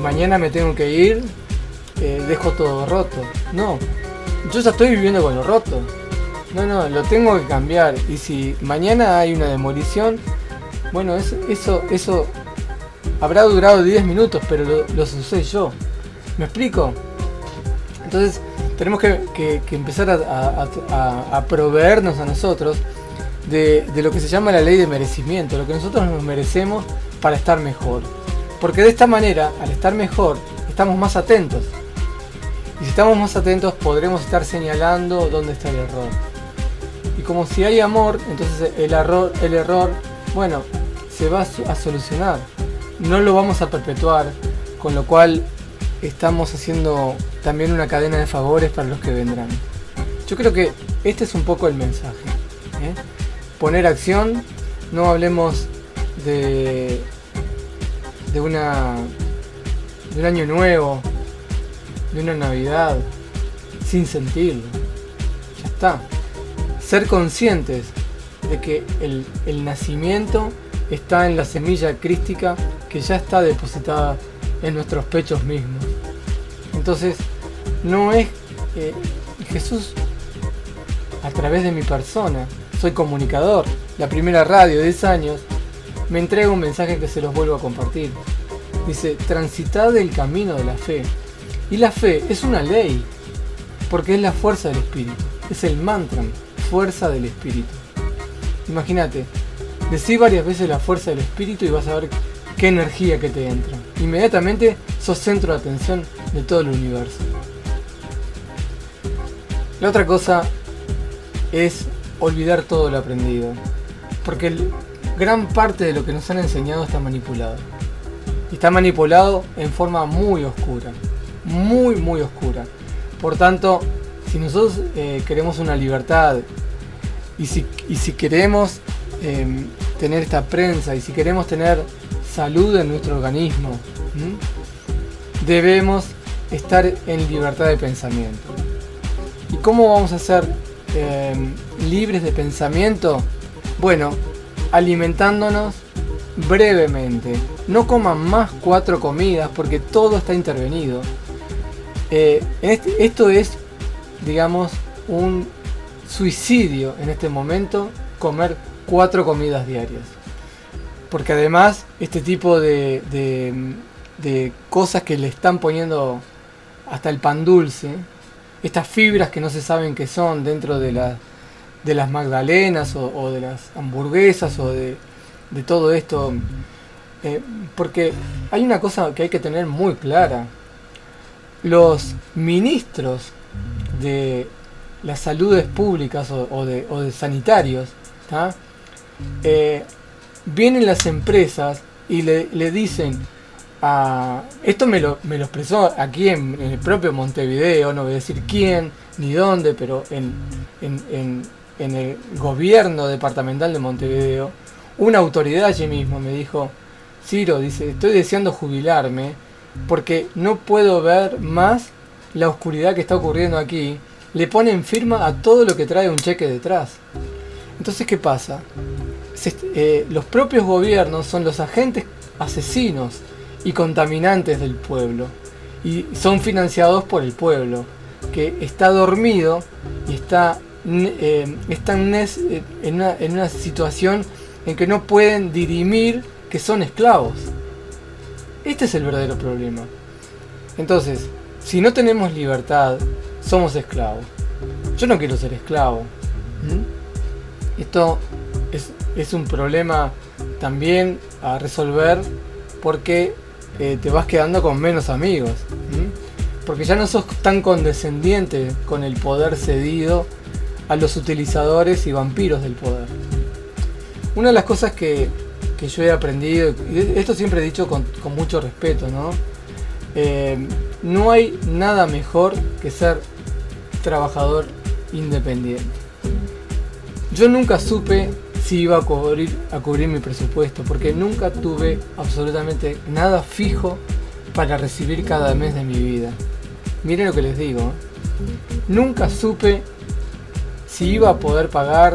mañana me tengo que ir, eh, dejo todo roto. No, yo ya estoy viviendo con lo roto. No, no, lo tengo que cambiar. Y si mañana hay una demolición, bueno, eso, eso, eso habrá durado diez minutos, pero lo, lo usé yo. ¿Me explico? Entonces tenemos que, que, que empezar a, a, a, a proveernos a nosotros de, de lo que se llama la ley de merecimiento, lo que nosotros nos merecemos para estar mejor. Porque de esta manera, al estar mejor, estamos más atentos. Y si estamos más atentos, podremos estar señalando dónde está el error. Y como si hay amor, entonces el error, el error, bueno, se va a solucionar. No lo vamos a perpetuar, con lo cual estamos haciendo también una cadena de favores para los que vendrán. Yo creo que este es un poco el mensaje, ¿eh? Poner acción, no hablemos de, de, una, de un año nuevo, de una Navidad, sin sentirlo. Ya está. Ser conscientes de que el, el nacimiento está en la semilla crística que ya está depositada en nuestros pechos mismos. Entonces, no es eh, Jesús a través de mi persona. Soy comunicador. La primera radio de diez años me entrega un mensaje que se los vuelvo a compartir. Dice, transitad el camino de la fe. Y la fe es una ley, porque es la fuerza del Espíritu. Es el mantra, fuerza del Espíritu. Imagínate, decí varias veces la fuerza del Espíritu y vas a ver qué energía que te entra. Inmediatamente sos centro de atención de todo el universo. La otra cosa es olvidar todo lo aprendido, porque el, gran parte de lo que nos han enseñado está manipulado. Y está manipulado en forma muy oscura, muy muy oscura. Por tanto, si nosotros eh, queremos una libertad y si, y si queremos eh, tener esta prensa y si queremos tener salud en nuestro organismo, ¿m? debemos estar en libertad de pensamiento. ¿Y cómo vamos a ser eh, libres de pensamiento? Bueno, alimentándonos brevemente. No coman más cuatro comidas porque todo está intervenido. Eh, este, esto es, digamos, un suicidio en este momento, comer cuatro comidas diarias. Porque además este tipo de, de, de cosas que le están poniendo hasta el pan dulce, estas fibras que no se saben qué son dentro de, la, de las magdalenas o, o de las hamburguesas o de, de todo esto, eh, porque hay una cosa que hay que tener muy clara. Los ministros de las saludes públicas o, o, de, o de sanitarios, ¿tá? eh, vienen las empresas y le, le dicen a, esto me lo, me lo expresó aquí en, en el propio Montevideo, no voy a decir quién ni dónde, pero en, en, en, en el gobierno departamental de Montevideo, una autoridad allí mismo me dijo: Ciro, dice, estoy deseando jubilarme porque no puedo ver más la oscuridad que está ocurriendo aquí. Le ponen firma a todo lo que trae un cheque detrás. Entonces, ¿qué pasa? Se, eh, los propios gobiernos son los agentes asesinos y contaminantes del pueblo. Y son financiados por el pueblo, que está dormido y está, eh, está en, en, una, en una situación en que no pueden dirimir que son esclavos. Este es el verdadero problema. Entonces, si no tenemos libertad, somos esclavos. Yo no quiero ser esclavo. ¿Mm? Esto es, es un problema también a resolver porque eh, te vas quedando con menos amigos. ¿Mm? Porque ya no sos tan condescendiente con el poder cedido a los utilizadores y vampiros del poder. Una de las cosas que, que yo he aprendido, y esto siempre he dicho con, con mucho respeto, ¿no? Eh, no hay nada mejor que ser trabajador independiente. Yo nunca supe si iba a cubrir, a cubrir mi presupuesto, porque nunca tuve absolutamente nada fijo para recibir cada mes de mi vida. Miren lo que les digo, ¿eh? Nunca supe si iba a poder pagar.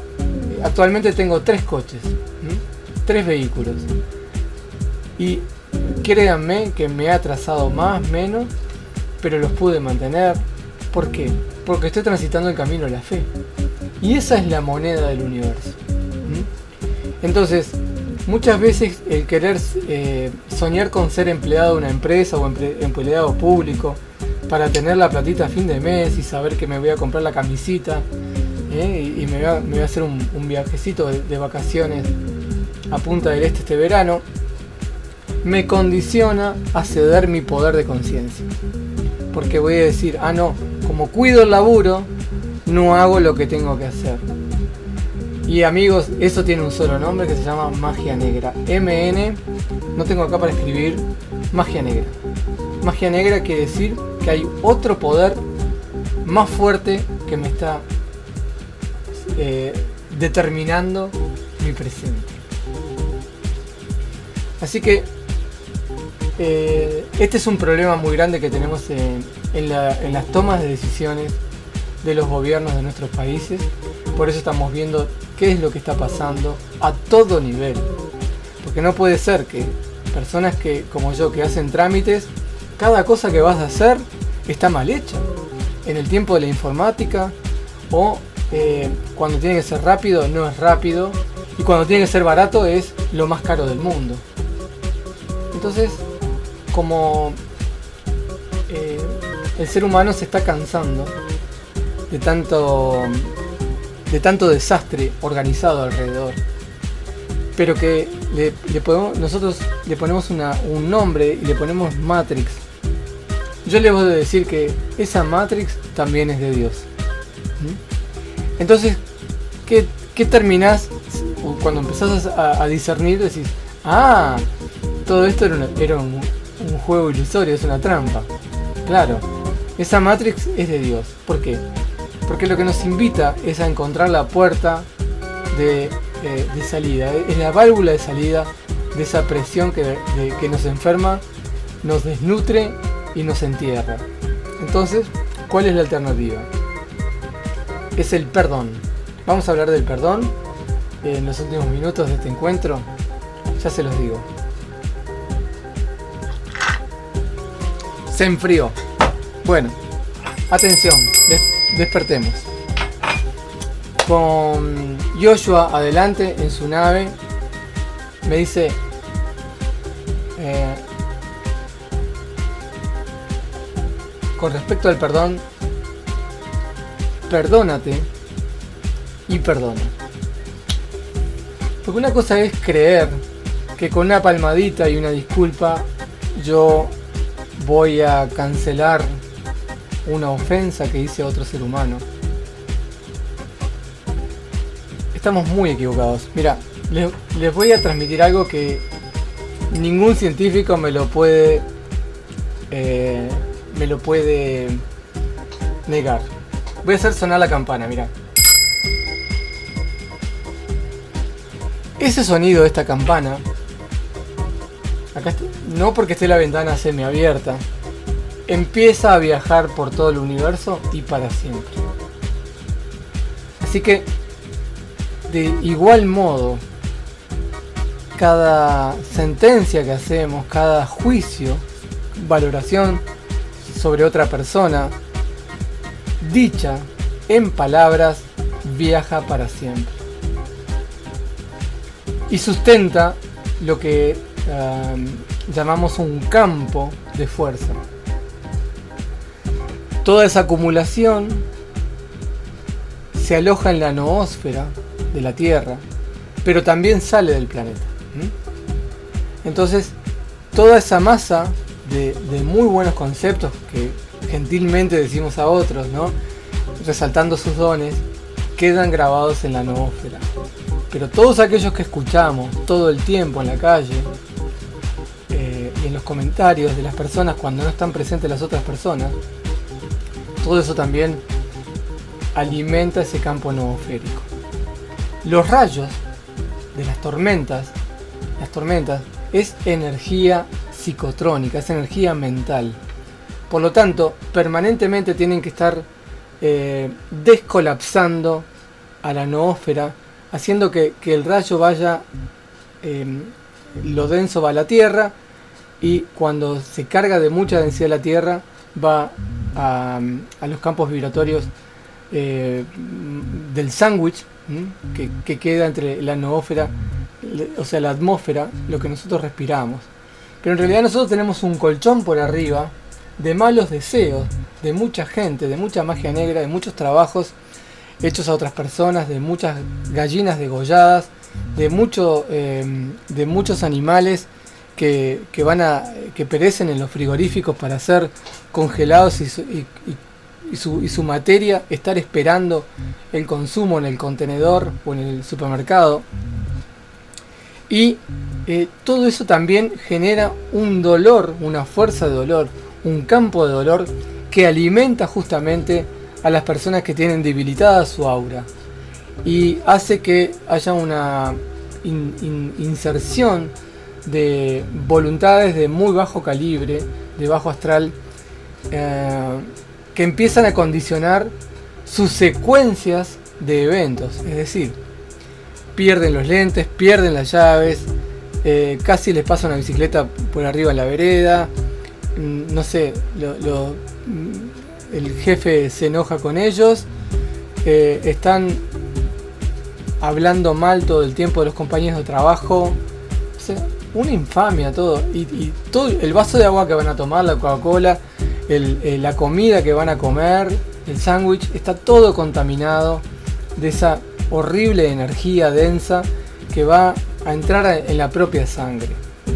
Actualmente tengo tres coches, ¿m? tres vehículos, y créanme que me ha atrasado más, menos, pero los pude mantener. ¿Por qué? Porque estoy transitando el camino de la fe. Y esa es la moneda del universo. ¿Mm? Entonces, muchas veces el querer eh, soñar con ser empleado de una empresa o emple empleado público para tener la platita a fin de mes y saber que me voy a comprar la camisita eh, y, y me, voy a, me voy a hacer un, un viajecito de, de vacaciones a Punta del Este este verano, me condiciona a ceder mi poder de conciencia. Porque voy a decir, ah no, como cuido el laburo, no hago lo que tengo que hacer. Y amigos, eso tiene un solo nombre que se llama magia negra. M N, no tengo acá para escribir, magia negra. Magia negra quiere decir que hay otro poder más fuerte que me está eh, determinando mi presente. Así que eh, este es un problema muy grande que tenemos en, en, la, en las tomas de decisiones de los gobiernos de nuestros países. Por eso estamos viendo qué es lo que está pasando a todo nivel. Porque no puede ser que personas que, como yo, que hacen trámites, cada cosa que vas a hacer está mal hecha. En el tiempo de la informática, o eh, cuando tiene que ser rápido, no es rápido. Y cuando tiene que ser barato, es lo más caro del mundo. Entonces, como eh, el ser humano se está cansando de tanto... de tanto desastre organizado alrededor, pero que le, le podemos, nosotros le ponemos una, un nombre y le ponemos Matrix. Yo le voy a decir que esa Matrix también es de Dios. ¿Mm? Entonces, ¿qué, qué terminás cuando empezás a, a discernir? Decís, ah, todo esto era, una, era un, un juego ilusorio, es una trampa. Claro, esa Matrix es de Dios. ¿Por qué? Porque lo que nos invita es a encontrar la puerta de, eh, de salida, es la válvula de salida de esa presión que, de, que nos enferma, nos desnutre y nos entierra. Entonces, ¿cuál es la alternativa? Es el perdón. Vamos a hablar del perdón en los últimos minutos de este encuentro. Ya se los digo. Se enfrió. Bueno, atención. Despertemos. Con Joshua adelante en su nave, me dice eh, con respecto al perdón, perdónate y perdona. Porque una cosa es creer que con una palmadita y una disculpa yo voy a cancelar una ofensa que hice a otro ser humano. Estamos muy equivocados. Mira, les, les voy a transmitir algo que ningún científico me lo puede eh, me lo puede negar. Voy a hacer sonar la campana, mira. Ese sonido de esta campana, acá está, no porque esté la ventana semiabierta, empieza a viajar por todo el universo y para siempre. Así que, de igual modo, cada sentencia que hacemos, cada juicio, valoración sobre otra persona, dicha en palabras, viaja para siempre. Y sustenta lo que uh, llamamos un campo de fuerza. Toda esa acumulación se aloja en la noósfera de la Tierra, pero también sale del planeta. ¿Mm? Entonces, toda esa masa de, de muy buenos conceptos que gentilmente decimos a otros, ¿no?, resaltando sus dones, quedan grabados en la noósfera. Pero todos aquellos que escuchamos todo el tiempo en la calle eh, y en los comentarios de las personas cuando no están presentes las otras personas, todo eso también alimenta ese campo noosférico. Los rayos de las tormentas, las tormentas es energía psicotrónica, es energía mental. Por lo tanto, permanentemente tienen que estar eh, descolapsando a la noósfera, haciendo que, que el rayo vaya, eh, lo denso va a la Tierra y cuando se carga de mucha densidad la Tierra va a, a los campos vibratorios eh, del sándwich que, que queda entre la noósfera, o sea la atmósfera, lo que nosotros respiramos. Pero en realidad nosotros tenemos un colchón por arriba de malos deseos, de mucha gente, de mucha magia negra, de muchos trabajos hechos a otras personas, de muchas gallinas degolladas, de, mucho, eh, de muchos animales que, que, van a, que perecen en los frigoríficos para ser congelados y su, y, y, y, su, y su materia estar esperando el consumo en el contenedor o en el supermercado. Y eh, todo eso también genera un dolor, una fuerza de dolor, un campo de dolor que alimenta justamente a las personas que tienen debilitada su aura y hace que haya una in, in, inserción de voluntades de muy bajo calibre, de bajo astral, eh, que empiezan a condicionar sus secuencias de eventos. Es decir, pierden los lentes, pierden las llaves, eh, casi les pasa una bicicleta por arriba en la vereda, no sé, lo, lo, el jefe se enoja con ellos, eh, están hablando mal todo el tiempo de los compañeros de trabajo, o sea, una infamia todo, y, y todo el vaso de agua que van a tomar, la Coca-Cola, el, el, la comida que van a comer, el sándwich, está todo contaminado de esa horrible energía densa que va a entrar en la propia sangre.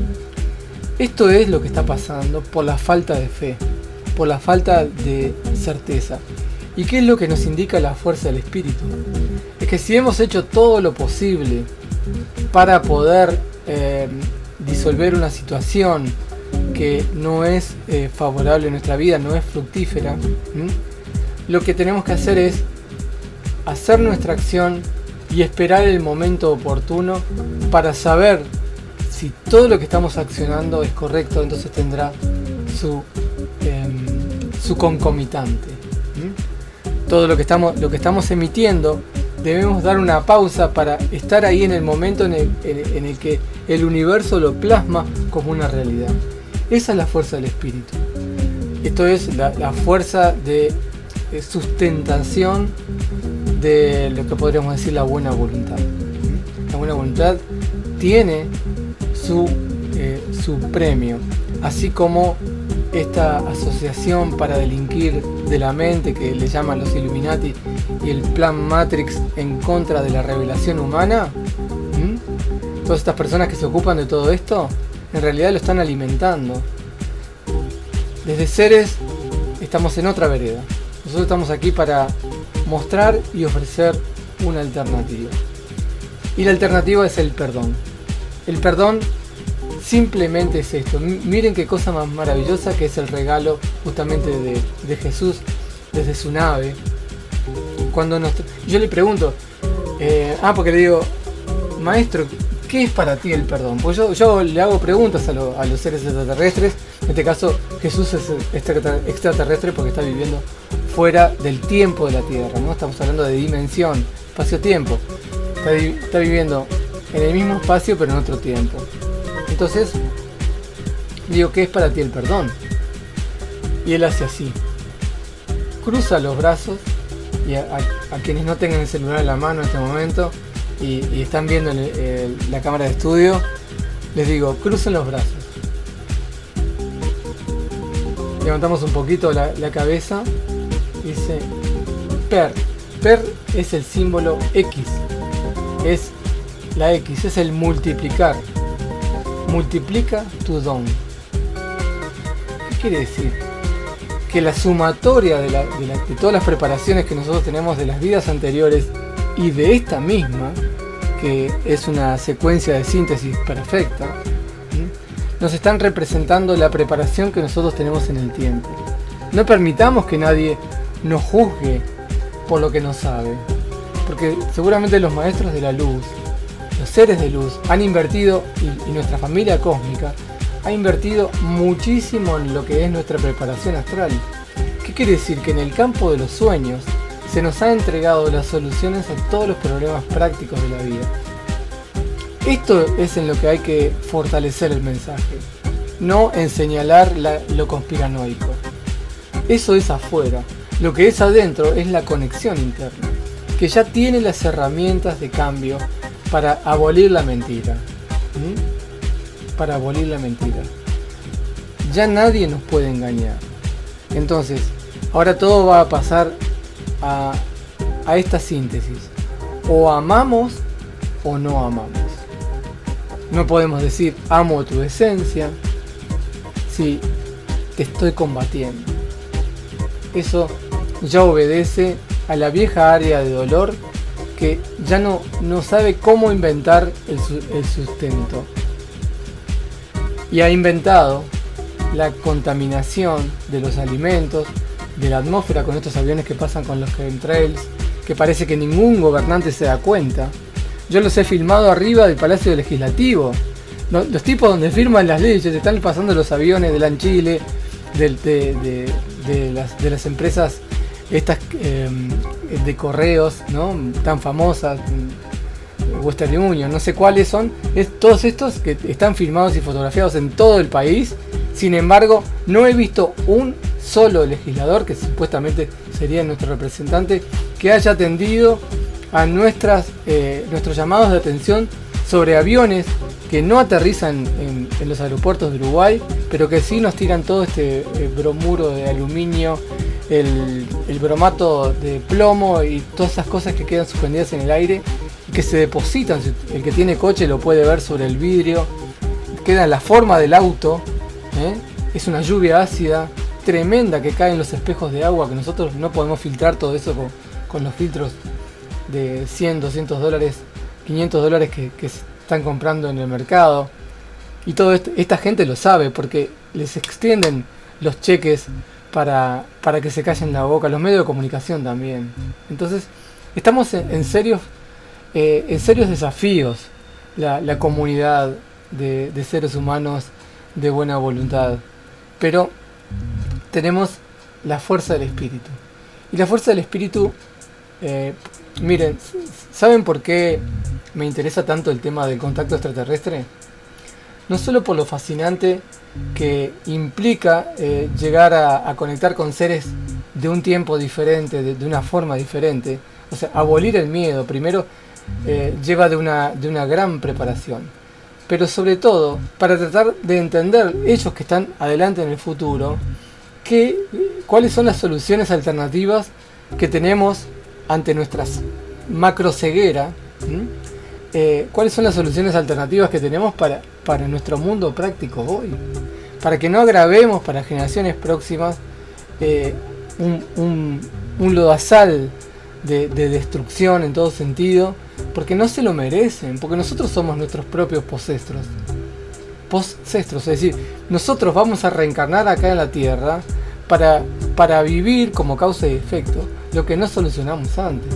Esto es lo que está pasando por la falta de fe, por la falta de certeza. ¿Y qué es lo que nos indica la fuerza del espíritu? Es que si hemos hecho todo lo posible para poder eh, disolver una situación que no es eh, favorable en nuestra vida, no es fructífera, ¿m? Lo que tenemos que hacer es hacer nuestra acción y esperar el momento oportuno para saber si todo lo que estamos accionando es correcto. Entonces tendrá su, eh, su concomitante. ¿Mm? Todo lo que, estamos, lo que estamos emitiendo debemos dar una pausa para estar ahí en el momento en el, en, en el que el universo lo plasma como una realidad. Esa es la fuerza del espíritu. Esto es la, la fuerza de, de sustentación de lo que podríamos decir la buena voluntad. ¿Mm? La buena voluntad tiene Su, eh, su premio, así como esta asociación para delinquir de la mente que le llaman los Illuminati y el plan Matrix en contra de la revelación humana. ¿Mm? Todas estas personas que se ocupan de todo esto en realidad lo están alimentando. Desde Seres estamos en otra vereda. Nosotros estamos aquí para mostrar y ofrecer una alternativa, y la alternativa es el perdón. El perdón simplemente es esto. Miren qué cosa más maravillosa que es el regalo justamente de, de Jesús desde su nave. Cuando nos, yo le pregunto, eh, ah, porque le digo, maestro, ¿qué es para ti el perdón? Pues yo, yo le hago preguntas a, lo, a los seres extraterrestres. En este caso, Jesús es extraterrestre porque está viviendo fuera del tiempo de la Tierra, ¿no? Estamos hablando de dimensión, espacio-tiempo. Está, está viviendo en el mismo espacio pero en otro tiempo. Entonces digo, ¿qué es para ti el perdón? Y él hace así, cruza los brazos, y a, a, a quienes no tengan el celular en la mano en este momento y, y están viendo el, el, la cámara de estudio, les digo, crucen los brazos, levantamos un poquito la, la cabeza, dice Per. Per es el símbolo X, es la X, es el multiplicar. Multiplica tu don. ¿Qué quiere decir? Que la sumatoria de, la, de, la, de todas las preparaciones que nosotros tenemos de las vidas anteriores y de esta misma, que es una secuencia de síntesis perfecta, ¿sí? Nos están representando la preparación que nosotros tenemos en el tiempo. No permitamos que nadie nos juzgue por lo que no sabe, porque seguramente los maestros de la luz, los seres de luz, han invertido, y, y nuestra familia cósmica ha invertido muchísimo en lo que es nuestra preparación astral. ¿Qué quiere decir? Que en el campo de los sueños se nos ha entregado las soluciones a todos los problemas prácticos de la vida. Esto es en lo que hay que fortalecer el mensaje. no en señalar la, lo conspiranoico. Eso es afuera. Lo que es adentro es la conexión interna, que ya tiene las herramientas de cambio para abolir la mentira. ¿Mm? Para abolir la mentira. Ya nadie nos puede engañar. Entonces, ahora todo va a pasar a, a esta síntesis. O amamos o no amamos. No podemos decir amo tu esencia si te estoy combatiendo. Eso ya obedece a la vieja área de dolor que ya no, no sabe cómo inventar el, el sustento. Y ha inventado la contaminación de los alimentos, de la atmósfera con estos aviones que pasan con los chemtrails, que parece que ningún gobernante se da cuenta. Yo los he filmado arriba del Palacio Legislativo. Los tipos donde firman las leyes, están pasando los aviones de Lanchile, de, de, de, de, las, de las empresas estas eh, de correos, ¿no? Tan famosas, Western Union, no sé cuáles son, es, todos estos que están filmados y fotografiados en todo el país. Sin embargo, no he visto un solo legislador, que supuestamente sería nuestro representante, que haya atendido a nuestras, eh, nuestros llamados de atención sobre aviones que no aterrizan en, en los aeropuertos de Uruguay, pero que sí nos tiran todo este eh, bromuro de aluminio, el, el bromato de plomo y todas esas cosas que quedan suspendidas en el aire y que se depositan. El que tiene coche lo puede ver sobre el vidrio, queda en la forma del auto, ¿eh? Es una lluvia ácida tremenda que cae en los espejos de agua, que nosotros no podemos filtrar todo eso con, con los filtros de cien, doscientos dólares, quinientos dólares que, que se están comprando en el mercado. Y todo esto, esta gente lo sabe porque les extienden los cheques para, para que se callen la boca, los medios de comunicación también. Entonces estamos en, en serios eh, en serios desafíos, la, la comunidad de, de seres humanos de buena voluntad, pero tenemos la fuerza del espíritu. Y la fuerza del espíritu, eh, miren, ¿saben por qué me interesa tanto el tema del contacto extraterrestre? No solo por lo fascinante que implica eh, llegar a, a conectar con seres de un tiempo diferente, de, de una forma diferente. O sea, abolir el miedo, primero, eh, lleva de una, de una gran preparación. Pero sobre todo, para tratar de entender ellos que están adelante en el futuro, que, cuáles son las soluciones alternativas que tenemos ante nuestras macro ceguera. Eh, cuáles son las soluciones alternativas que tenemos para, para nuestro mundo práctico hoy, para que no agravemos para generaciones próximas eh, un, un, un lodazal de, de destrucción en todo sentido, porque no se lo merecen, porque nosotros somos nuestros propios posestros, posestros, es decir, nosotros vamos a reencarnar acá en la tierra para, para vivir como causa y efecto lo que no solucionamos antes.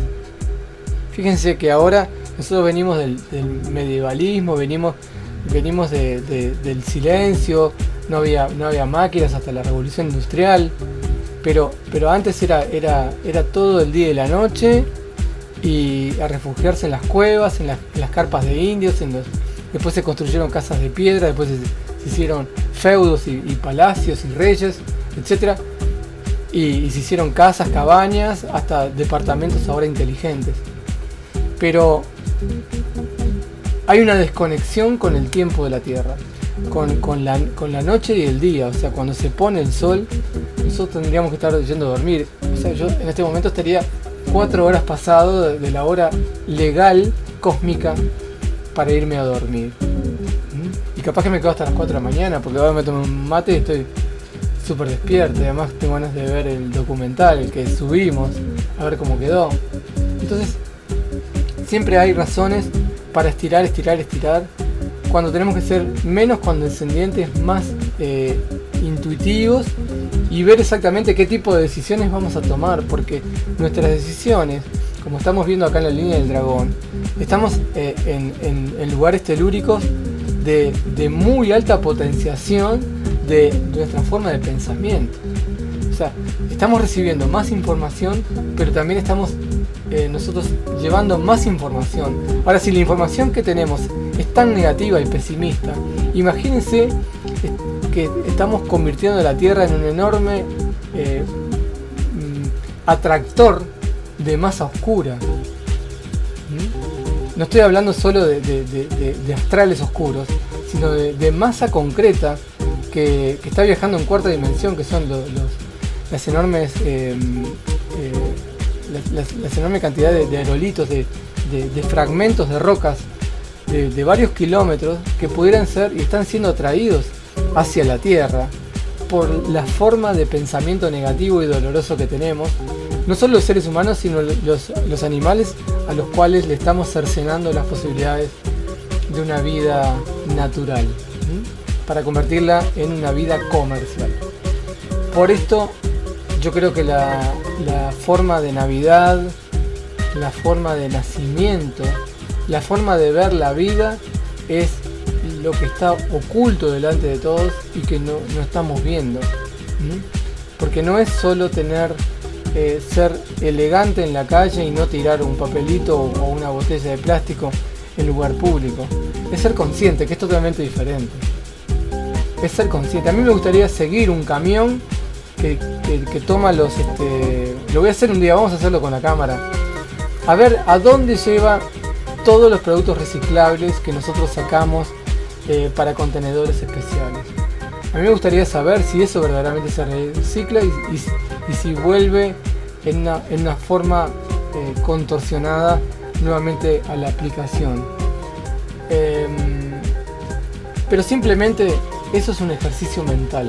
Fíjense que ahora nosotros venimos del, del medievalismo, venimos, venimos de, de, del silencio, no había, no había máquinas hasta la revolución industrial, pero, pero antes era, era, era todo el día y la noche, y a refugiarse en las cuevas, en las, en las carpas de indios, en los, después se construyeron casas de piedra, después se, se hicieron feudos y, y palacios y reyes, etcétera, y, y se hicieron casas, cabañas, hasta departamentos ahora inteligentes. Pero hay una desconexión con el tiempo de la Tierra, con, con, la, con la noche y el día. O sea, cuando se pone el sol, nosotros tendríamos que estar yendo a dormir. O sea, yo en este momento estaría cuatro horas pasado de, de la hora legal, cósmica, para irme a dormir. ¿Mm? Y capaz que me quedo hasta las cuatro de la mañana, porque ahora me tomo un mate y estoy súper despierto. Y además tengo ganas de ver el documental, el que subimos, a ver cómo quedó. Entonces, siempre hay razones para estirar, estirar, estirar, cuando tenemos que ser menos condescendientes, más eh, intuitivos y ver exactamente qué tipo de decisiones vamos a tomar, porque nuestras decisiones, como estamos viendo acá en la línea del dragón, estamos eh, en, en, en lugares telúricos de, de muy alta potenciación de nuestra forma de pensamiento. O sea, estamos recibiendo más información, pero también estamos eh, nosotros llevando más información. Ahora, si la información que tenemos es tan negativa y pesimista, imagínense que estamos convirtiendo la Tierra en un enorme eh, atractor de masa oscura. ¿Mm? No estoy hablando solo de, de, de, de, de astrales oscuros, sino de, de masa concreta que, que está viajando en cuarta dimensión, que son los, los, las enormes eh, eh, las, las, las enorme cantidad de, de aerolitos, de, de, de fragmentos de rocas de, de varios kilómetros que pudieran ser y están siendo atraídos hacia la Tierra por la forma de pensamiento negativo y doloroso que tenemos, no solo los seres humanos, sino los, los animales a los cuales le estamos cercenando las posibilidades de una vida natural, ¿sí? Para convertirla en una vida comercial. Por esto yo creo que la, la forma de Navidad, la forma de nacimiento, la forma de ver la vida es lo que está oculto delante de todos y que no, no estamos viendo. ¿Mm? Porque no es solo tener eh, ser elegante en la calle y no tirar un papelito o una botella de plástico en lugar público. Es ser consciente, que es totalmente diferente. Es ser consciente. A mí me gustaría seguir un camión que, que, que toma los... Este, lo voy a hacer un día, vamos a hacerlo con la cámara. A ver a dónde lleva todos los productos reciclables que nosotros sacamos eh, para contenedores especiales. A mí me gustaría saber si eso verdaderamente se recicla y, y, y si vuelve en una, en una forma eh, contorsionada nuevamente a la aplicación. Eh, pero simplemente eso es un ejercicio mental,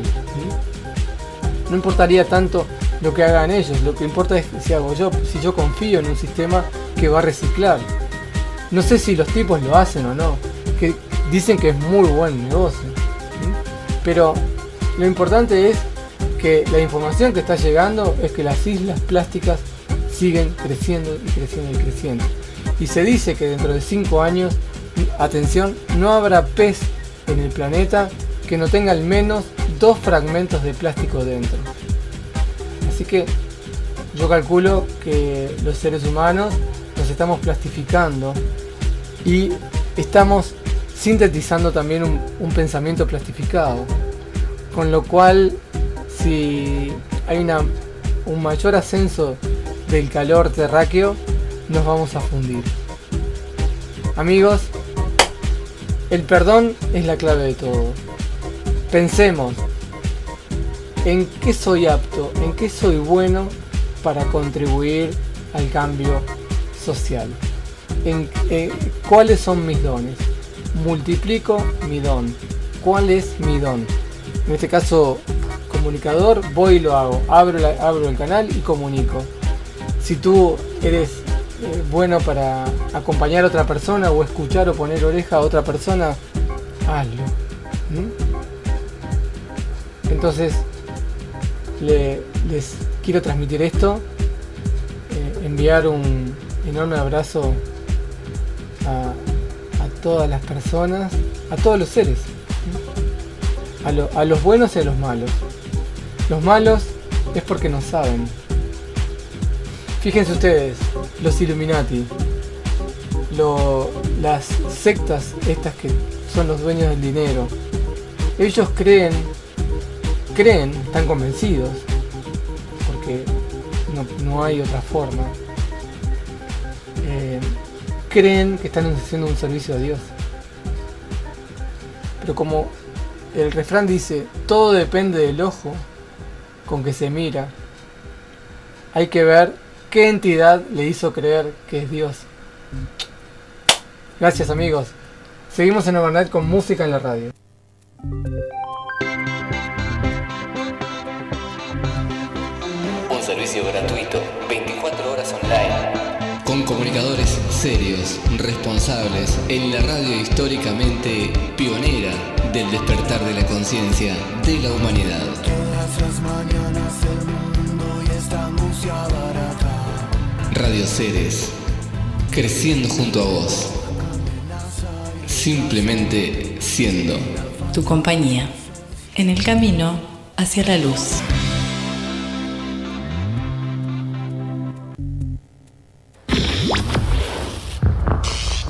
¿sí? No importaría tanto lo que hagan ellos, lo que importa es si hago yo, si yo confío en un sistema que va a reciclar. No sé si los tipos lo hacen o no, que dicen que es muy buen negocio, ¿sí? Pero lo importante es que la información que está llegando es que las islas plásticas siguen creciendo y creciendo y creciendo. Y se dice que dentro de cinco años, atención, no habrá pez en el planeta que no tenga al menos dos fragmentos de plástico dentro. Así que yo calculo que los seres humanos nos estamos plastificando y estamos sintetizando también un, un pensamiento plastificado, con lo cual si hay una, un mayor ascenso del calor terráqueo, nos vamos a fundir. Amigos, el perdón es la clave de todo. Pensemos en qué soy apto, en qué soy bueno para contribuir al cambio social. En, en cuáles son mis dones. Multiplico mi don. ¿Cuál es mi don? En este caso, comunicador, voy y lo hago. Abro, la, abro el canal y comunico. Si tú eres eh, bueno para acompañar a otra persona o escuchar o poner oreja a otra persona, hazlo. ¿Mm? Entonces, le, les quiero transmitir esto, eh, enviar un enorme abrazo a, a todas las personas, a todos los seres, ¿sí? a, lo, a los buenos y a los malos. Los malos es porque no saben. Fíjense ustedes, los Illuminati, lo, las sectas estas que son los dueños del dinero, ellos creen, creen, están convencidos, porque no, no hay otra forma, eh, creen que están haciendo un servicio a Dios. Pero como el refrán dice, todo depende del ojo con que se mira, hay que ver qué entidad le hizo creer que es Dios. Gracias, amigos. Seguimos en Overnight con música en la radio. Un servicio gratuito, veinticuatro horas online. Con comunicadores serios, responsables, en la radio históricamente pionera del despertar de la conciencia de la humanidad. Todas las mañanas el mundo y esta música barata. Radio Ceres, creciendo junto a vos. Simplemente siendo. Tu compañía, en el camino hacia la luz.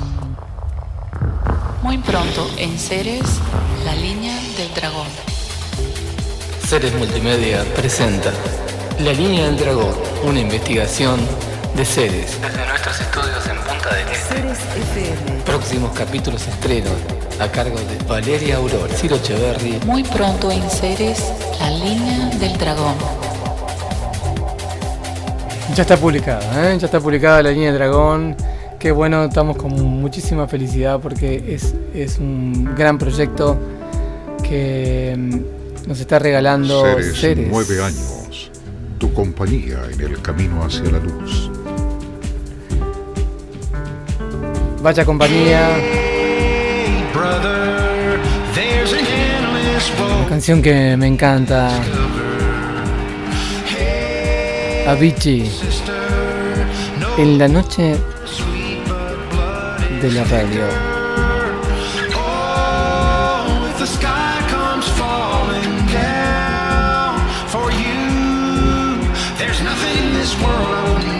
Muy pronto en Ceres, la línea del dragón. Ceres Multimedia presenta La Línea del Dragón, una investigación de Ceres desde nuestros estudios en Punta del Este. Ceres F M. Próximos capítulos estrenos a cargo de Valeria Aurora, Ciro Echeverri. Muy pronto en Ceres, La Línea del Dragón. Ya está publicada, ¿eh? Ya está publicada La Línea del Dragón. Qué bueno, estamos con muchísima felicidad porque es, es un gran proyecto que nos está regalando Ceres. Ceres. Nueve años, tu compañía en el camino hacia la luz. Vaya compañía. Una canción que me encanta. Avicii. En la noche de la radio. There's nothing in this world I wouldn't